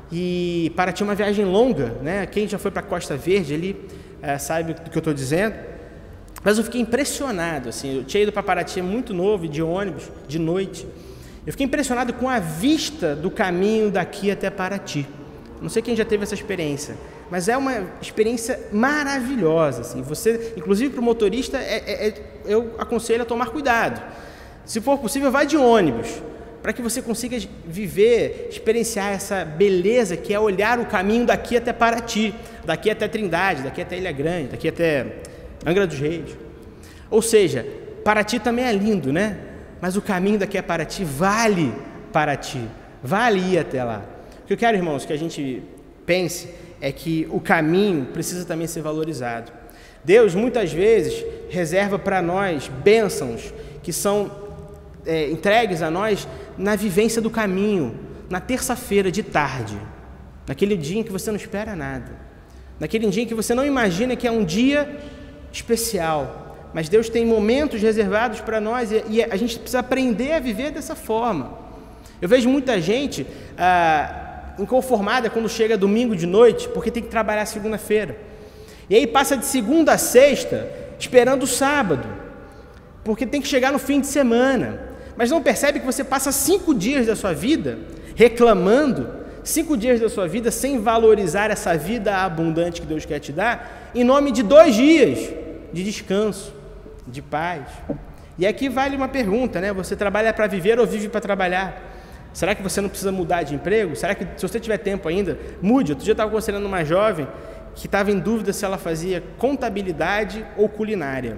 e Paraty é uma viagem longa, né? Quem já foi para a Costa Verde ali, sabe do que eu estou dizendo. Mas eu fiquei impressionado, assim, eu tinha ido para Paraty muito novo, de ônibus, de noite. Eu fiquei impressionado com a vista do caminho daqui até Paraty. Não sei quem já teve essa experiência, mas é uma experiência maravilhosa, assim. Você, inclusive para o motorista, eu aconselho a tomar cuidado. Se for possível, vai de ônibus, para que você consiga viver, experienciar essa beleza que é olhar o caminho daqui até Paraty, daqui até Trindade, daqui até Ilha Grande, daqui até Angra dos Reis. Ou seja, Paraty também é lindo, né? Mas o caminho daqui a Paraty vale Paraty, vale ir até lá. O que eu quero, irmãos, que a gente pense é que o caminho precisa também ser valorizado. Deus, muitas vezes, reserva para nós bênçãos que são entregues a nós na vivência do caminho, na terça-feira de tarde, naquele dia em que você não espera nada, naquele dia em que você não imagina que é um dia especial, mas Deus tem momentos reservados para nós e a gente precisa aprender a viver dessa forma. Eu vejo muita gente inconformada quando chega domingo de noite, porque tem que trabalhar segunda-feira, e aí passa de segunda a sexta esperando o sábado, porque tem que chegar no fim de semana, mas não percebe que você passa 5 dias da sua vida reclamando, 5 dias da sua vida sem valorizar essa vida abundante que Deus quer te dar, em nome de 2 dias de descanso, de paz. E aqui vale uma pergunta, né? Você trabalha para viver ou vive para trabalhar? Será que você não precisa mudar de emprego? Será que, se você tiver tempo ainda, mude? Outro dia eu estava aconselhando uma jovem que estava em dúvida se ela fazia contabilidade ou culinária.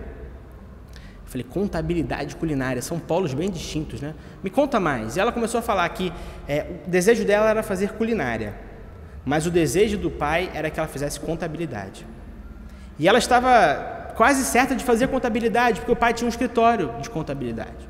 Eu falei, contabilidade e culinária, são polos bem distintos, né? Me conta mais. E ela começou a falar que o desejo dela era fazer culinária, mas o desejo do pai era que ela fizesse contabilidade. E ela estava quase certa de fazer contabilidade, porque o pai tinha um escritório de contabilidade.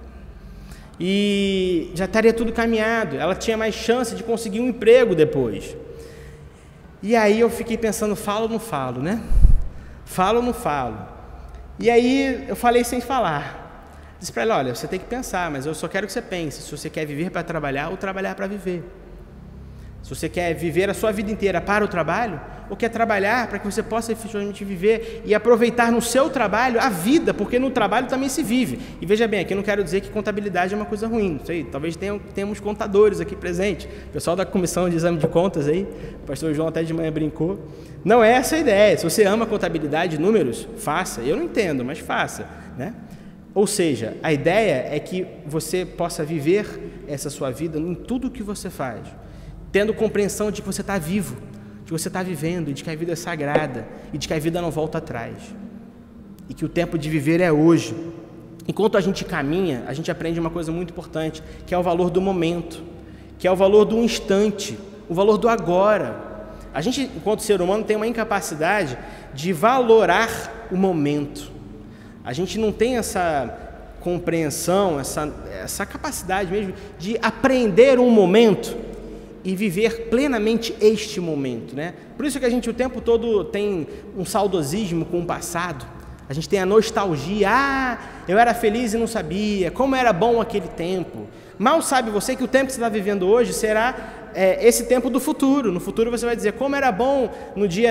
E já estaria tudo caminhado, ela tinha mais chance de conseguir um emprego depois. E aí eu fiquei pensando, falo ou não falo, né? Falo ou não falo? E aí eu falei sem falar. Disse para ela, olha, você tem que pensar, mas eu só quero que você pense, se você quer viver para trabalhar ou trabalhar para viver. Se você quer viver a sua vida inteira para o trabalho, ou quer trabalhar para que você possa efetivamente viver e aproveitar no seu trabalho a vida, porque no trabalho também se vive. E veja bem, aqui eu não quero dizer que contabilidade é uma coisa ruim, não sei, talvez tenhamos contadores aqui presentes, o pessoal da comissão de exame de contas aí, o pastor João até de manhã brincou. Não é essa a ideia. Se você ama contabilidade, números, faça. Eu não entendo, mas faça, né? Ou seja, a ideia é que você possa viver essa sua vida em tudo o que você faz, tendo compreensão de que você está vivo, de que você está vivendo, e de que a vida é sagrada, e de que a vida não volta atrás, e que o tempo de viver é hoje. Enquanto a gente caminha, a gente aprende uma coisa muito importante, que é o valor do momento, que é o valor do instante, o valor do agora. A gente, enquanto ser humano, tem uma incapacidade de valorar o momento. A gente não tem essa compreensão, essa capacidade mesmo de aprender um momento e viver plenamente este momento, né? Por isso que a gente o tempo todo tem um saudosismo com o passado, a gente tem a nostalgia, eu era feliz e não sabia, como era bom aquele tempo. Mal sabe você que o tempo que você está vivendo hoje será esse tempo do futuro. No futuro você vai dizer, como era bom no dia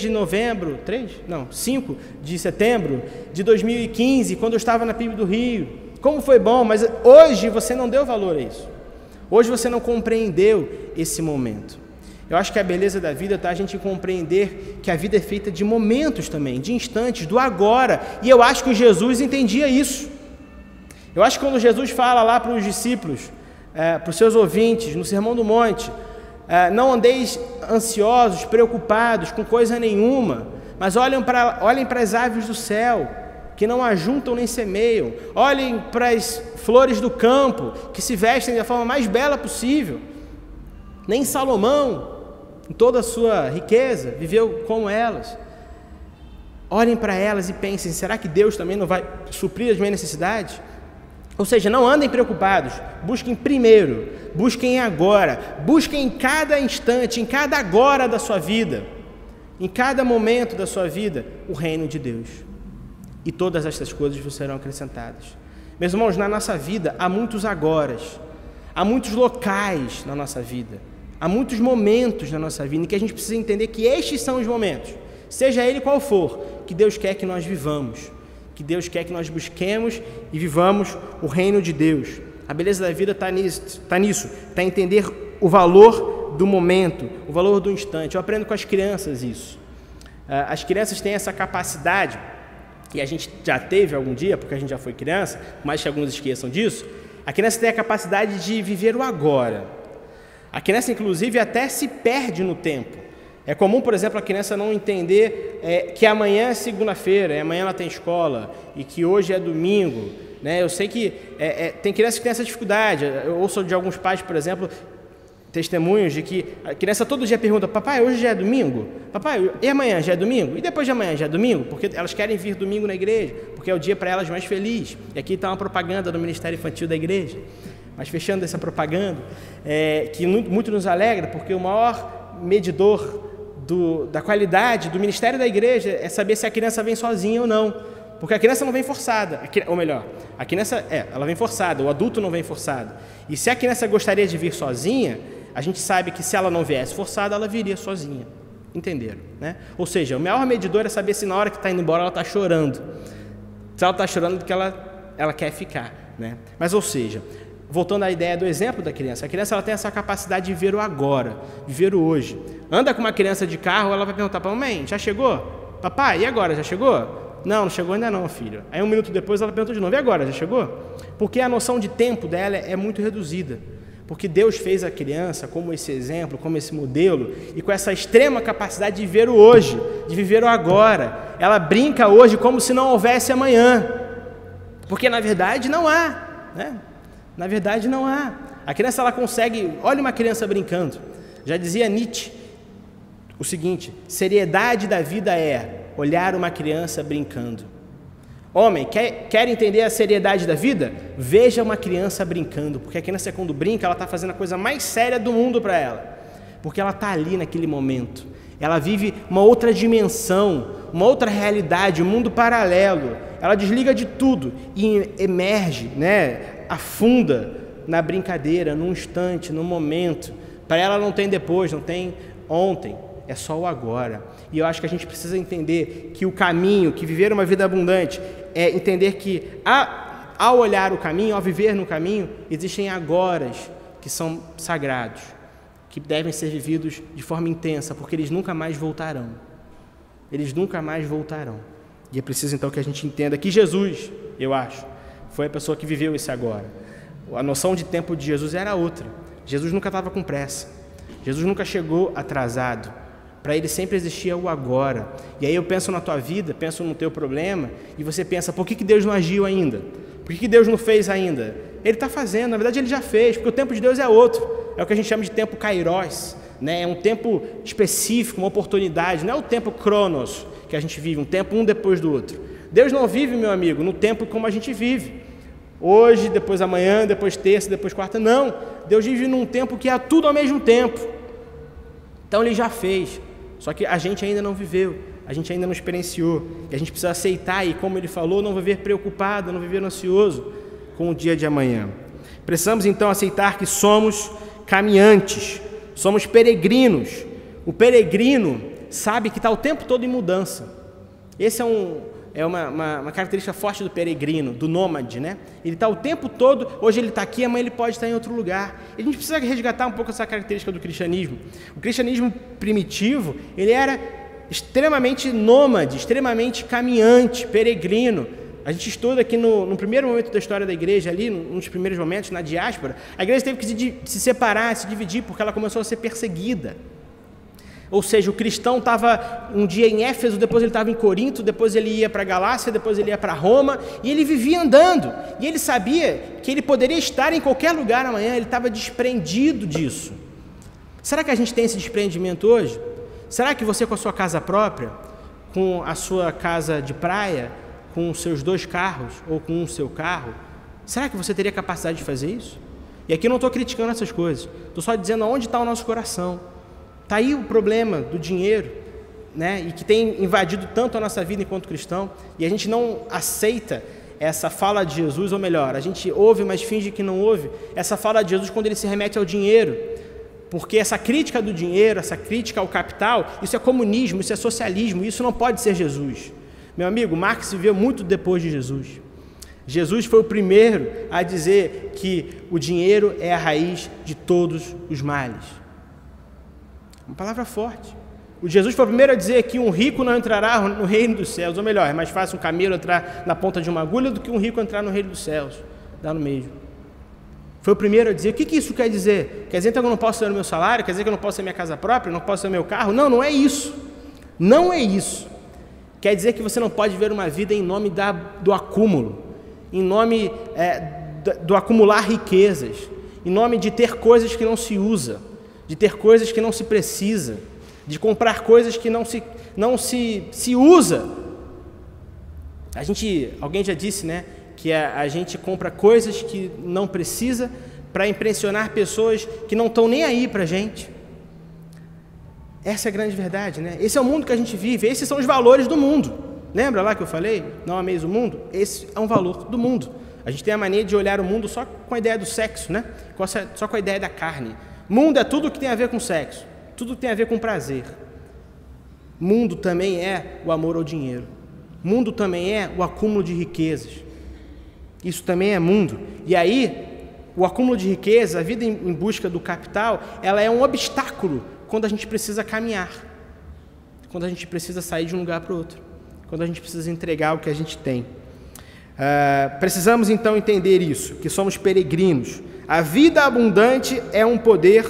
5 de setembro de 2015, quando eu estava na PIB do Rio, como foi bom, mas hoje você não deu valor a isso. Hoje você não compreendeu esse momento. Eu acho que a beleza da vida está a gente compreender que a vida é feita de momentos também, de instantes, do agora. E eu acho que Jesus entendia isso. Eu acho que quando Jesus fala lá para os discípulos, para os seus ouvintes, no Sermão do Monte, não andeis ansiosos, preocupados com coisa nenhuma, mas olhem para as aves do céu, que não ajuntam nem semeiam, olhem para as flores do campo, que se vestem da forma mais bela possível. Nem Salomão, em toda a sua riqueza, viveu como elas. Olhem para elas e pensem, será que Deus também não vai suprir as minhas necessidades? Ou seja, não andem preocupados, busquem primeiro, busquem agora, busquem em cada instante, em cada agora da sua vida, em cada momento da sua vida, o reino de Deus. e todas estas coisas vos serão acrescentadas. Meus irmãos, na nossa vida há muitos agoras, há muitos locais na nossa vida, há muitos momentos na nossa vida em que a gente precisa entender que estes são os momentos, seja ele qual for, que Deus quer que nós vivamos, que Deus quer que nós busquemos e vivamos o reino de Deus. A beleza da vida está nisso, está em entender o valor do momento, o valor do instante. Eu aprendo com as crianças isso. As crianças têm essa capacidade, e a gente já teve algum dia, porque a gente já foi criança, mas que alguns esqueçam disso. A criança tem a capacidade de viver o agora. A criança, inclusive, até se perde no tempo. É comum, por exemplo, a criança não entender que amanhã é segunda-feira, amanhã ela tem escola, e que hoje é domingo, né? Eu sei que tem crianças que têm essa dificuldade. Eu ouço de alguns pais, por exemplo, testemunhos de que a criança todo dia pergunta: papai, hoje já é domingo? Papai, e amanhã já é domingo? E depois de amanhã já é domingo? Porque elas querem vir domingo na igreja, porque é o dia para elas mais feliz. E aqui está uma propaganda do Ministério Infantil da igreja. Mas fechando essa propaganda, que muito nos alegra, porque o maior medidor da qualidade do ministério da igreja é saber se a criança vem sozinha ou não. Porque a criança não vem forçada, ou melhor, a criança ela vem forçada, o adulto não vem forçado. E se a criança gostaria de vir sozinha, a gente sabe que se ela não viesse forçada, ela viria sozinha. Entenderam, né? Ou seja, o maior medidor é saber se na hora que está indo embora ela está chorando. Se ela está chorando porque ela quer ficar, né? Mas, ou seja, voltando à ideia do exemplo da criança, a criança ela tem essa capacidade de viver o agora, viver o hoje. Anda com uma criança de carro, ela vai perguntar para a mãe: já chegou? Papai, e agora, já chegou? Não chegou ainda não, filho. Aí um minuto depois ela pergunta de novo: e agora, já chegou? Porque a noção de tempo dela é muito reduzida. Porque Deus fez a criança como esse exemplo, como esse modelo, e com essa extrema capacidade de viver o hoje, de viver o agora. Ela brinca hoje como se não houvesse amanhã. Porque na verdade não há, né? Na verdade não há. A criança ela consegue, olha uma criança brincando. Já dizia Nietzsche o seguinte: seriedade da vida é olhar uma criança brincando. Homem, quer entender a seriedade da vida? Veja uma criança brincando, porque a criança quando brinca, ela está fazendo a coisa mais séria do mundo para ela, porque ela está ali naquele momento, ela vive uma outra dimensão, uma outra realidade, um mundo paralelo, ela desliga de tudo e emerge, né, afunda na brincadeira, num instante, num momento. Para ela não tem depois, não tem ontem, é só o agora. E eu acho que a gente precisa entender que o caminho, que viver uma vida abundante, é entender que ao olhar o caminho, ao viver no caminho, existem agoras que são sagrados, que devem ser vividos de forma intensa, porque eles nunca mais voltarão. Eles nunca mais voltarão. E é preciso então que a gente entenda que Jesus, eu acho, foi a pessoa que viveu esse agora. A noção de tempo de Jesus era outra. Jesus nunca estava com pressa. Jesus nunca chegou atrasado. Para ele sempre existia o agora. E aí eu penso na tua vida, penso no teu problema, e você pensa: por que Deus não agiu ainda? Por que Deus não fez ainda? Ele está fazendo, na verdade ele já fez, porque o tempo de Deus é outro. É o que a gente chama de tempo kairos, né? É um tempo específico, uma oportunidade, não é o tempo cronos que a gente vive, um tempo um depois do outro. Deus não vive, meu amigo, no tempo como a gente vive. Hoje, depois amanhã, depois terça, depois quarta. Não, Deus vive num tempo que é tudo ao mesmo tempo. Então ele já fez. Só que a gente ainda não viveu, a gente ainda não experienciou. E a gente precisa aceitar e, como ele falou, não viver preocupado, não viver ansioso com o dia de amanhã. Precisamos então aceitar que somos caminhantes, somos peregrinos. O peregrino sabe que está o tempo todo em mudança. Esse é uma característica forte do peregrino, do nômade, né? Ele está o tempo todo, hoje ele está aqui, amanhã ele pode estar em outro lugar. E a gente precisa resgatar um pouco essa característica do cristianismo. O cristianismo primitivo, ele era extremamente nômade, extremamente caminhante, peregrino. A gente estuda que no primeiro momento da história da igreja, ali, nos primeiros momentos, na diáspora, a igreja teve que se separar, se dividir, porque ela começou a ser perseguida. Ou seja, o cristão estava um dia em Éfeso, depois ele estava em Corinto, depois ele ia para Galácia, depois ele ia para Roma, e ele vivia andando. E ele sabia que ele poderia estar em qualquer lugar amanhã, ele estava desprendido disso. Será que a gente tem esse desprendimento hoje? Será que você, com a sua casa própria, com a sua casa de praia, com os seus 2 carros ou com o seu carro, será que você teria capacidade de fazer isso? E aqui eu não estou criticando essas coisas, estou só dizendo onde está o nosso coração. Está aí o problema do dinheiro, né, e que tem invadido tanto a nossa vida enquanto cristão, e a gente não aceita essa fala de Jesus, ou melhor, a gente ouve, mas finge que não ouve, essa fala de Jesus quando ele se remete ao dinheiro, porque essa crítica do dinheiro, essa crítica ao capital, isso é comunismo, isso é socialismo, isso não pode ser Jesus. Meu amigo, Marx viveu muito depois de Jesus. Jesus foi o primeiro a dizer que o dinheiro é a raiz de todos os males. Uma palavra forte. O Jesus foi o primeiro a dizer que um rico não entrará no reino dos céus, ou melhor, é mais fácil um camelo entrar na ponta de uma agulha do que um rico entrar no reino dos céus, dá no meio. Foi o primeiro a dizer. O que isso quer dizer? Quer dizer então que eu não posso ter o meu salário? Quer dizer que eu não posso ter minha casa própria? Não posso ter o meu carro? Não, não é isso. Não é isso. Quer dizer que você não pode viver uma vida em nome do acúmulo, em nome do acumular riquezas, em nome de ter coisas que não se usa, de ter coisas que não se precisa, de comprar coisas que não se usa. Alguém já disse, né, que a gente compra coisas que não precisa para impressionar pessoas que não estão nem aí para a gente. Essa é a grande verdade, né? Esse é o mundo que a gente vive, esses são os valores do mundo. Lembra lá que eu falei? Não ameis o mundo? Esse é um valor do mundo. A gente tem a mania de olhar o mundo só com a ideia do sexo, né? Só com a ideia da carne. Mundo é tudo que tem a ver com sexo, tudo que tem a ver com prazer. Mundo também é o amor ao dinheiro. Mundo também é o acúmulo de riquezas. Isso também é mundo. E aí, o acúmulo de riqueza, a vida em busca do capital, ela é um obstáculo quando a gente precisa caminhar, quando a gente precisa sair de um lugar para o outro, quando a gente precisa entregar o que a gente tem. Precisamos então entender isso, que somos peregrinos. A vida abundante é um poder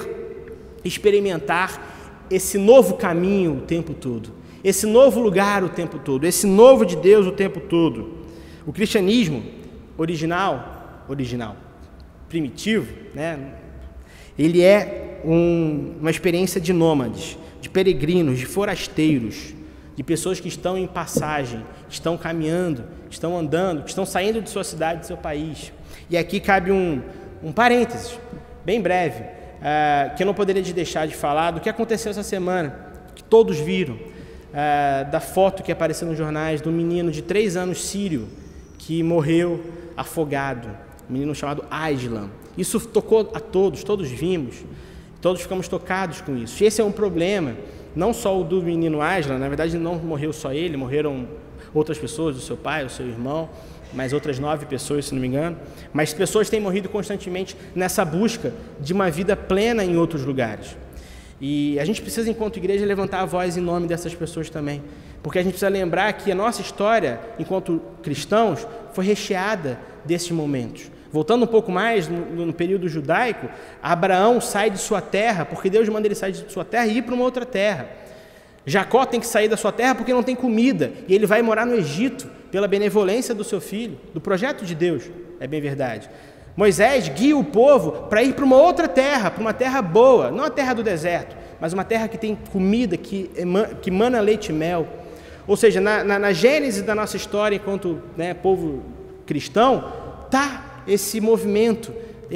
experimentar esse novo caminho o tempo todo, esse novo lugar o tempo todo, esse novo de Deus o tempo todo. O cristianismo original, primitivo, né? Ele é uma experiência de nômades, de peregrinos, de forasteiros, de pessoas que estão em passagem, que estão caminhando, que estão andando, que estão saindo de sua cidade, de seu país. E aqui cabe um parênteses, bem breve, que eu não poderia deixar de falar do que aconteceu essa semana, que todos viram, da foto que apareceu nos jornais do menino de 3 anos sírio que morreu afogado, um menino chamado Aislan. Isso tocou a todos vimos, todos ficamos tocados com isso. E esse é um problema, não só o do menino Aislan, na verdade não morreu só ele, morreram outras pessoas, o seu pai, o seu irmão, mais outras 9 pessoas, se não me engano, mas pessoas têm morrido constantemente nessa busca de uma vida plena em outros lugares. E a gente precisa, enquanto igreja, levantar a voz em nome dessas pessoas também, porque a gente precisa lembrar que a nossa história, enquanto cristãos, foi recheada desses momentos. Voltando um pouco mais no período judaico, Abraão sai de sua terra, porque Deus manda ele sair de sua terra e ir para uma outra terra. Jacó tem que sair da sua terra porque não tem comida, e ele vai morar no Egito, pela benevolência do seu filho, do projeto de Deus, é bem verdade. Moisés guia o povo para ir para uma outra terra, para uma terra boa, não a terra do deserto, mas uma terra que tem comida, que emana leite e mel. Ou seja, na gênese da nossa história enquanto, né, povo cristão, está esse movimento,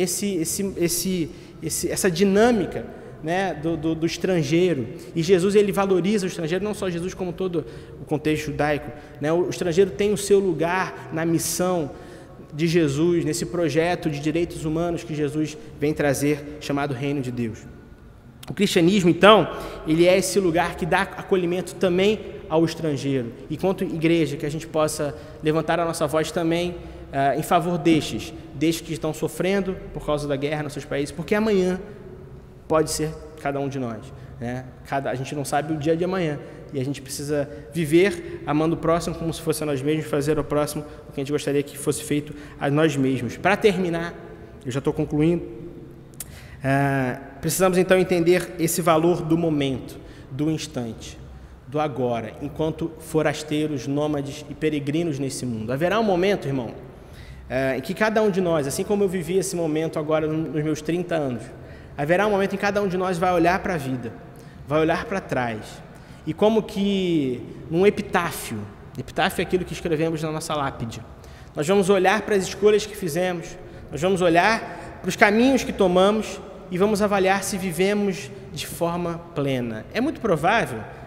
essa dinâmica, né, do estrangeiro. E Jesus, ele valoriza o estrangeiro, não só Jesus, como todo o contexto judaico, né? O estrangeiro tem o seu lugar na missão de Jesus, nesse projeto de direitos humanos que Jesus vem trazer, chamado Reino de Deus. O cristianismo, então, ele é esse lugar que dá acolhimento também ao estrangeiro. E quanto igreja, que a gente possa levantar a nossa voz também em favor destes que estão sofrendo por causa da guerra nos seus países, porque amanhã pode ser cada um de nós, né? A gente não sabe o dia de amanhã, e a gente precisa viver amando o próximo como se fosse a nós mesmos, fazer ao próximo o que a gente gostaria que fosse feito a nós mesmos. Para terminar, eu já estou concluindo, precisamos então entender esse valor do momento, do instante, do agora, enquanto forasteiros, nômades e peregrinos nesse mundo. Haverá um momento, irmão, em que cada um de nós, assim como eu vivi esse momento agora nos meus 30 anos, haverá um momento em que cada um de nós vai olhar para a vida, vai olhar para trás, e como que num epitáfio é aquilo que escrevemos na nossa lápide, nós vamos olhar para as escolhas que fizemos, nós vamos olhar para os caminhos que tomamos e vamos avaliar se vivemos de forma plena. É muito provável,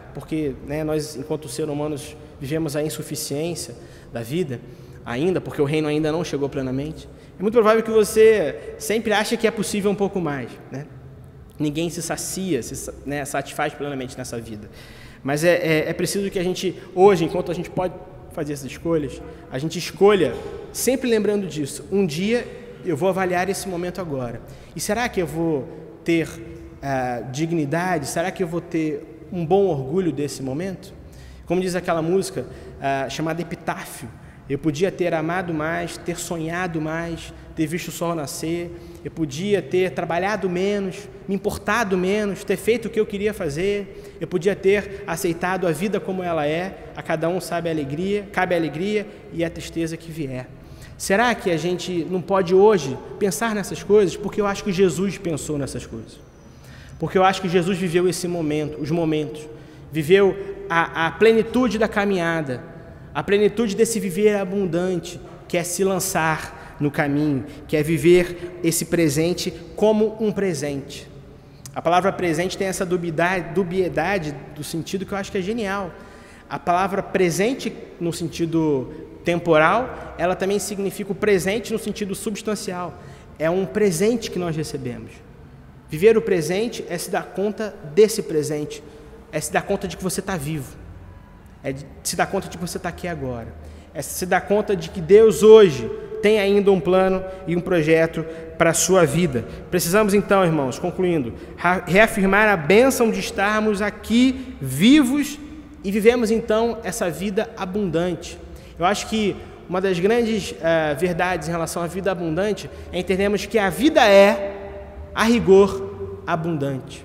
porque nós, enquanto seres humanos, vivemos a insuficiência da vida, ainda, porque o reino ainda não chegou plenamente. É muito provável que você sempre ache que é possível um pouco mais, né? Ninguém se sacia, satisfaz plenamente nessa vida. Mas é preciso que a gente, hoje, enquanto a gente pode fazer essas escolhas, a gente escolha, sempre lembrando disso, um dia eu vou avaliar esse momento agora. E será que eu vou ter dignidade? Será que eu vou ter um bom orgulho desse momento? Como diz aquela música chamada Epitáfio, eu podia ter amado mais, ter sonhado mais, ter visto o sol nascer, eu podia ter trabalhado menos, me importado menos, ter feito o que eu queria fazer, eu podia ter aceitado a vida como ela é, a cada um cabe a alegria e a tristeza que vier. Será que a gente não pode hoje pensar nessas coisas? Porque eu acho que Jesus pensou nessas coisas. Porque eu acho que Jesus viveu esse momento, os momentos, viveu a plenitude da caminhada, a plenitude desse viver abundante, que é se lançar no caminho, que é viver esse presente como um presente. A palavra presente tem essa dubiedade do sentido que eu acho que é genial. A palavra presente, no sentido temporal, ela também significa o presente no sentido substancial. É um presente que nós recebemos. Viver o presente é se dar conta desse presente, é se dar conta de que você está vivo, é se dar conta de que você está aqui agora, é se dar conta de que Deus hoje tem ainda um plano e um projeto para a sua vida. Precisamos então, irmãos, concluindo, reafirmar a bênção de estarmos aqui vivos e vivemos então essa vida abundante. Eu acho que uma das grandes verdades em relação à vida abundante é entendermos que a vida é, a rigor, abundante.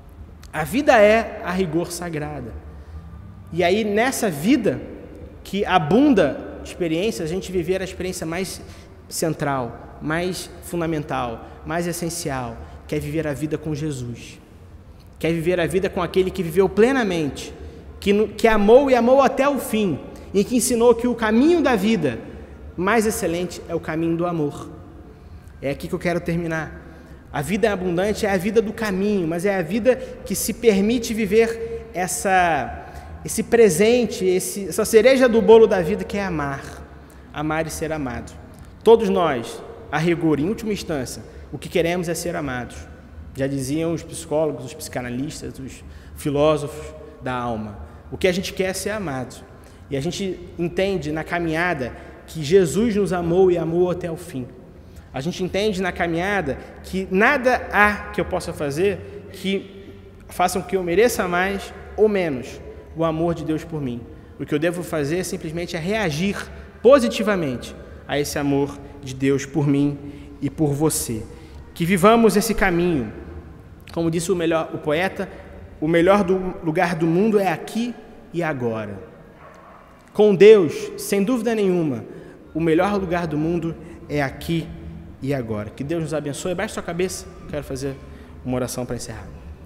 A vida é, a rigor, sagrada. E aí, nessa vida que abunda experiências, a gente viver a experiência mais central, mais fundamental, mais essencial, que é viver a vida com Jesus. Quer viver a vida com aquele que viveu plenamente, que amou e amou até o fim, e que ensinou que o caminho da vida mais excelente é o caminho do amor. É aqui que eu quero terminar. A vida abundante é a vida do caminho, mas é a vida que se permite viver esse presente, essa cereja do bolo da vida, que é amar e ser amado. Todos nós, a rigor, em última instância, o que queremos é ser amados. Já diziam os psicólogos, os psicanalistas, os filósofos da alma. O que a gente quer é ser amado. E a gente entende na caminhada que Jesus nos amou e amou até o fim. A gente entende na caminhada que nada há que eu possa fazer que façam que eu mereça mais ou menos o amor de Deus por mim. O que eu devo fazer simplesmente é reagir positivamente a esse amor de Deus por mim e por você. Que vivamos esse caminho. Como disse o poeta, o melhor lugar do mundo é aqui e agora. Com Deus, sem dúvida nenhuma, o melhor lugar do mundo é aqui e agora. Que Deus nos abençoe. Baixe sua cabeça, quero fazer uma oração para encerrar.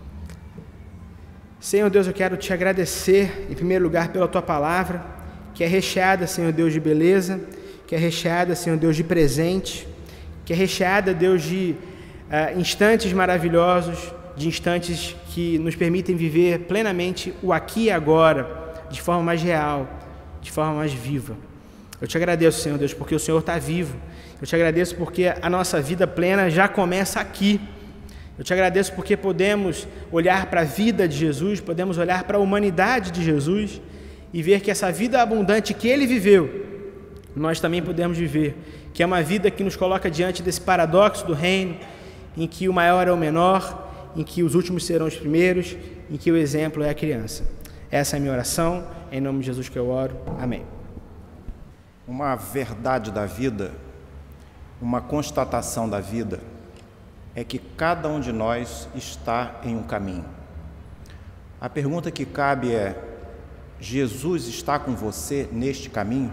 Senhor Deus, eu quero te agradecer, em primeiro lugar, pela Tua palavra, que é recheada, Senhor Deus, de beleza, que é recheada, Senhor Deus, de presente, que é recheada, Deus, de instantes maravilhosos, de instantes que nos permitem viver plenamente o aqui e agora, de forma mais real, de forma mais viva. Eu te agradeço, Senhor Deus, porque o Senhor está vivo. Eu te agradeço porque a nossa vida plena já começa aqui. Eu te agradeço porque podemos olhar para a vida de Jesus, podemos olhar para a humanidade de Jesus e ver que essa vida abundante que Ele viveu, nós também podemos viver, que é uma vida que nos coloca diante desse paradoxo do reino, em que o maior é o menor, em que os últimos serão os primeiros, em que o exemplo é a criança. Essa é a minha oração, em nome de Jesus que eu oro. Amém. Uma verdade da vida, uma constatação da vida, é que cada um de nós está em um caminho. A pergunta que cabe é: Jesus está com você neste caminho?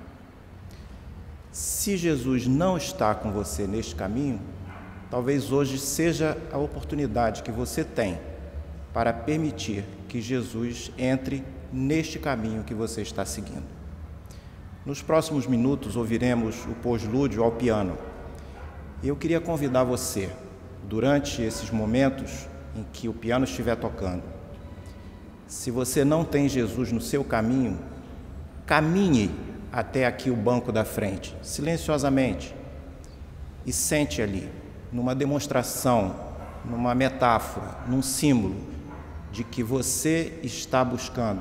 Se Jesus não está com você neste caminho, talvez hoje seja a oportunidade que você tem para permitir que Jesus entre neste caminho que você está seguindo. Nos próximos minutos ouviremos o pós-lúdio ao piano. Eu queria convidar você, durante esses momentos em que o piano estiver tocando, Se você não tem Jesus no seu caminho, caminhe até aqui o banco da frente, silenciosamente, e sente ali, numa demonstração, numa metáfora, num símbolo de que você está buscando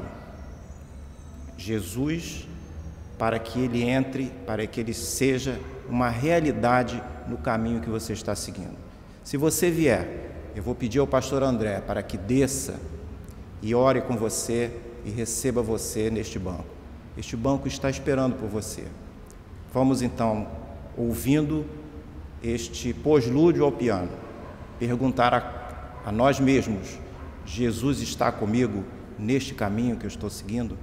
Jesus para que ele entre, para que ele seja uma realidade no caminho que você está seguindo. Se você vier, eu vou pedir ao pastor André para que desça e ore com você e receba você neste banco. Este banco está esperando por você. Vamos então, ouvindo este pós-lúdio ao piano, perguntar a nós mesmos: Jesus está comigo neste caminho que eu estou seguindo?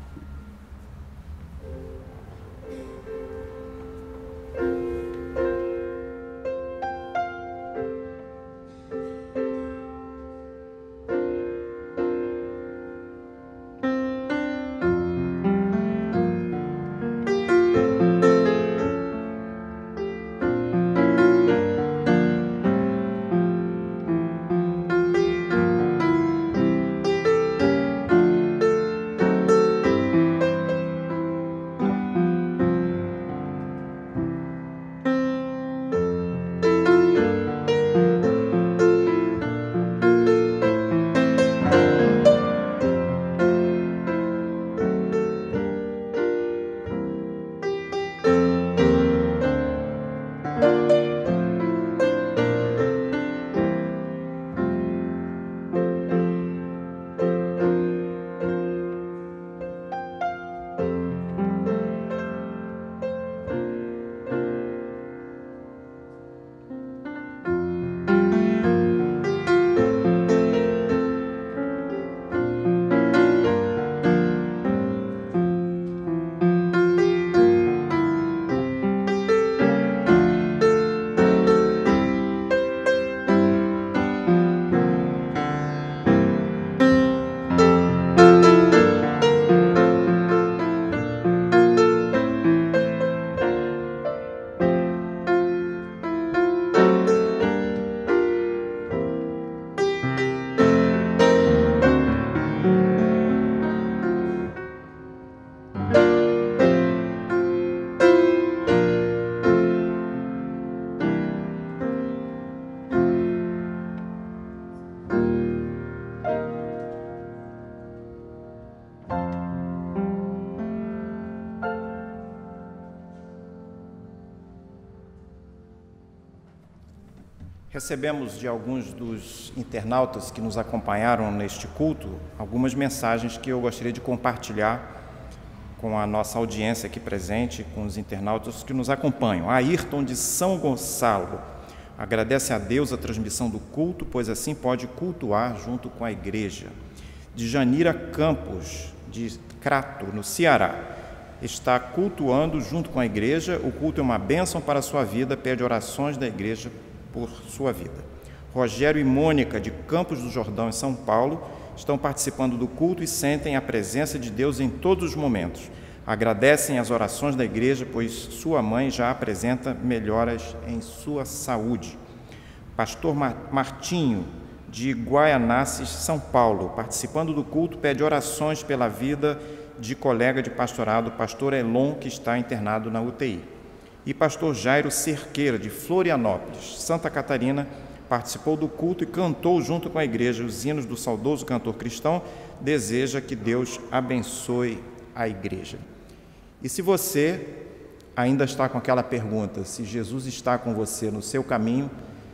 Recebemos de alguns dos internautas que nos acompanharam neste culto algumas mensagens que eu gostaria de compartilhar com a nossa audiência aqui presente, com os internautas que nos acompanham. Ayrton de São Gonçalo agradece a Deus a transmissão do culto, pois assim pode cultuar junto com a igreja. De Janira Campos, de Crato, no Ceará, está cultuando junto com a igreja. O culto é uma bênção para a sua vida, pede orações da igreja por sua vida. Rogério e Mônica, de Campos do Jordão, em São Paulo, estão participando do culto e sentem a presença de Deus em todos os momentos. Agradecem as orações da igreja, pois sua mãe já apresenta melhoras em sua saúde. Pastor Martinho, de Guaianazes, São Paulo, participando do culto, pede orações pela vida de colega de pastorado, pastor Elon, que está internado na UTI. E pastor Jairo Cerqueira, de Florianópolis, Santa Catarina, participou do culto e cantou junto com a igreja os hinos do saudoso cantor cristão. Deseja que Deus abençoe a igreja. E se você ainda está com aquela pergunta, se Jesus está com você no seu caminho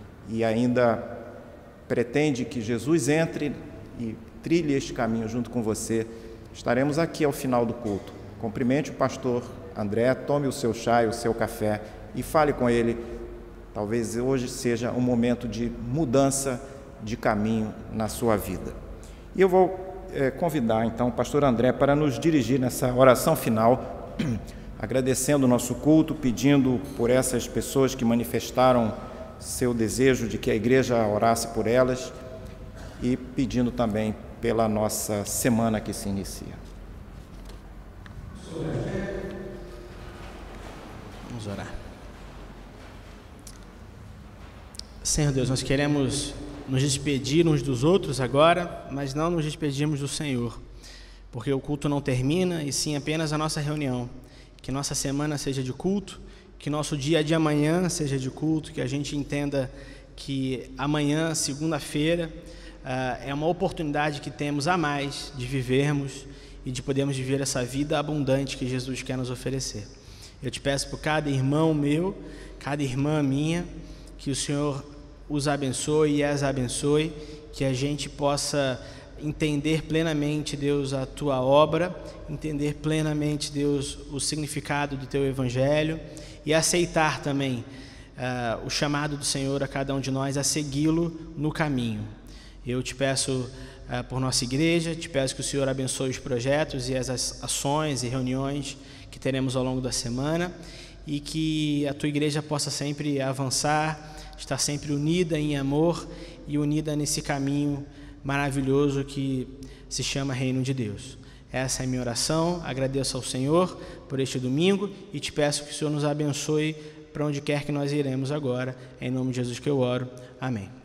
e ainda pretende que Jesus entre e trilhe este caminho junto com você, estaremos aqui ao final do culto. Cumprimente o pastor André, tome o seu chá e o seu café e fale com ele. Talvez hoje seja um momento de mudança de caminho na sua vida. E eu vou convidar então o pastor André para nos dirigir nessa oração final, agradecendo o nosso culto, pedindo por essas pessoas que manifestaram seu desejo de que a igreja orasse por elas e pedindo também pela nossa semana que se inicia. Vamos orar. Senhor Deus, nós queremos nos despedir uns dos outros agora, mas não nos despedirmos do Senhor, porque o culto não termina, e sim apenas a nossa reunião. Que nossa semana seja de culto, que nosso dia de amanhã seja de culto, que a gente entenda que amanhã, segunda-feira, é uma oportunidade que temos a mais de vivermos e de podermos viver essa vida abundante que Jesus quer nos oferecer. Eu te peço por cada irmão meu, cada irmã minha, que o Senhor os abençoe e as abençoe, que a gente possa entender plenamente, Deus, a Tua obra, entender plenamente, Deus, o significado do Teu Evangelho e aceitar também o chamado do Senhor a cada um de nós a segui-lo no caminho. Eu te peço por nossa igreja, te peço que o Senhor abençoe os projetos e as ações e reuniões que teremos ao longo da semana e que a Tua igreja possa sempre avançar, estar sempre unida em amor e unida nesse caminho maravilhoso que se chama Reino de Deus. Essa é a minha oração, agradeço ao Senhor por este domingo e te peço que o Senhor nos abençoe para onde quer que nós iremos agora, em nome de Jesus que eu oro, amém.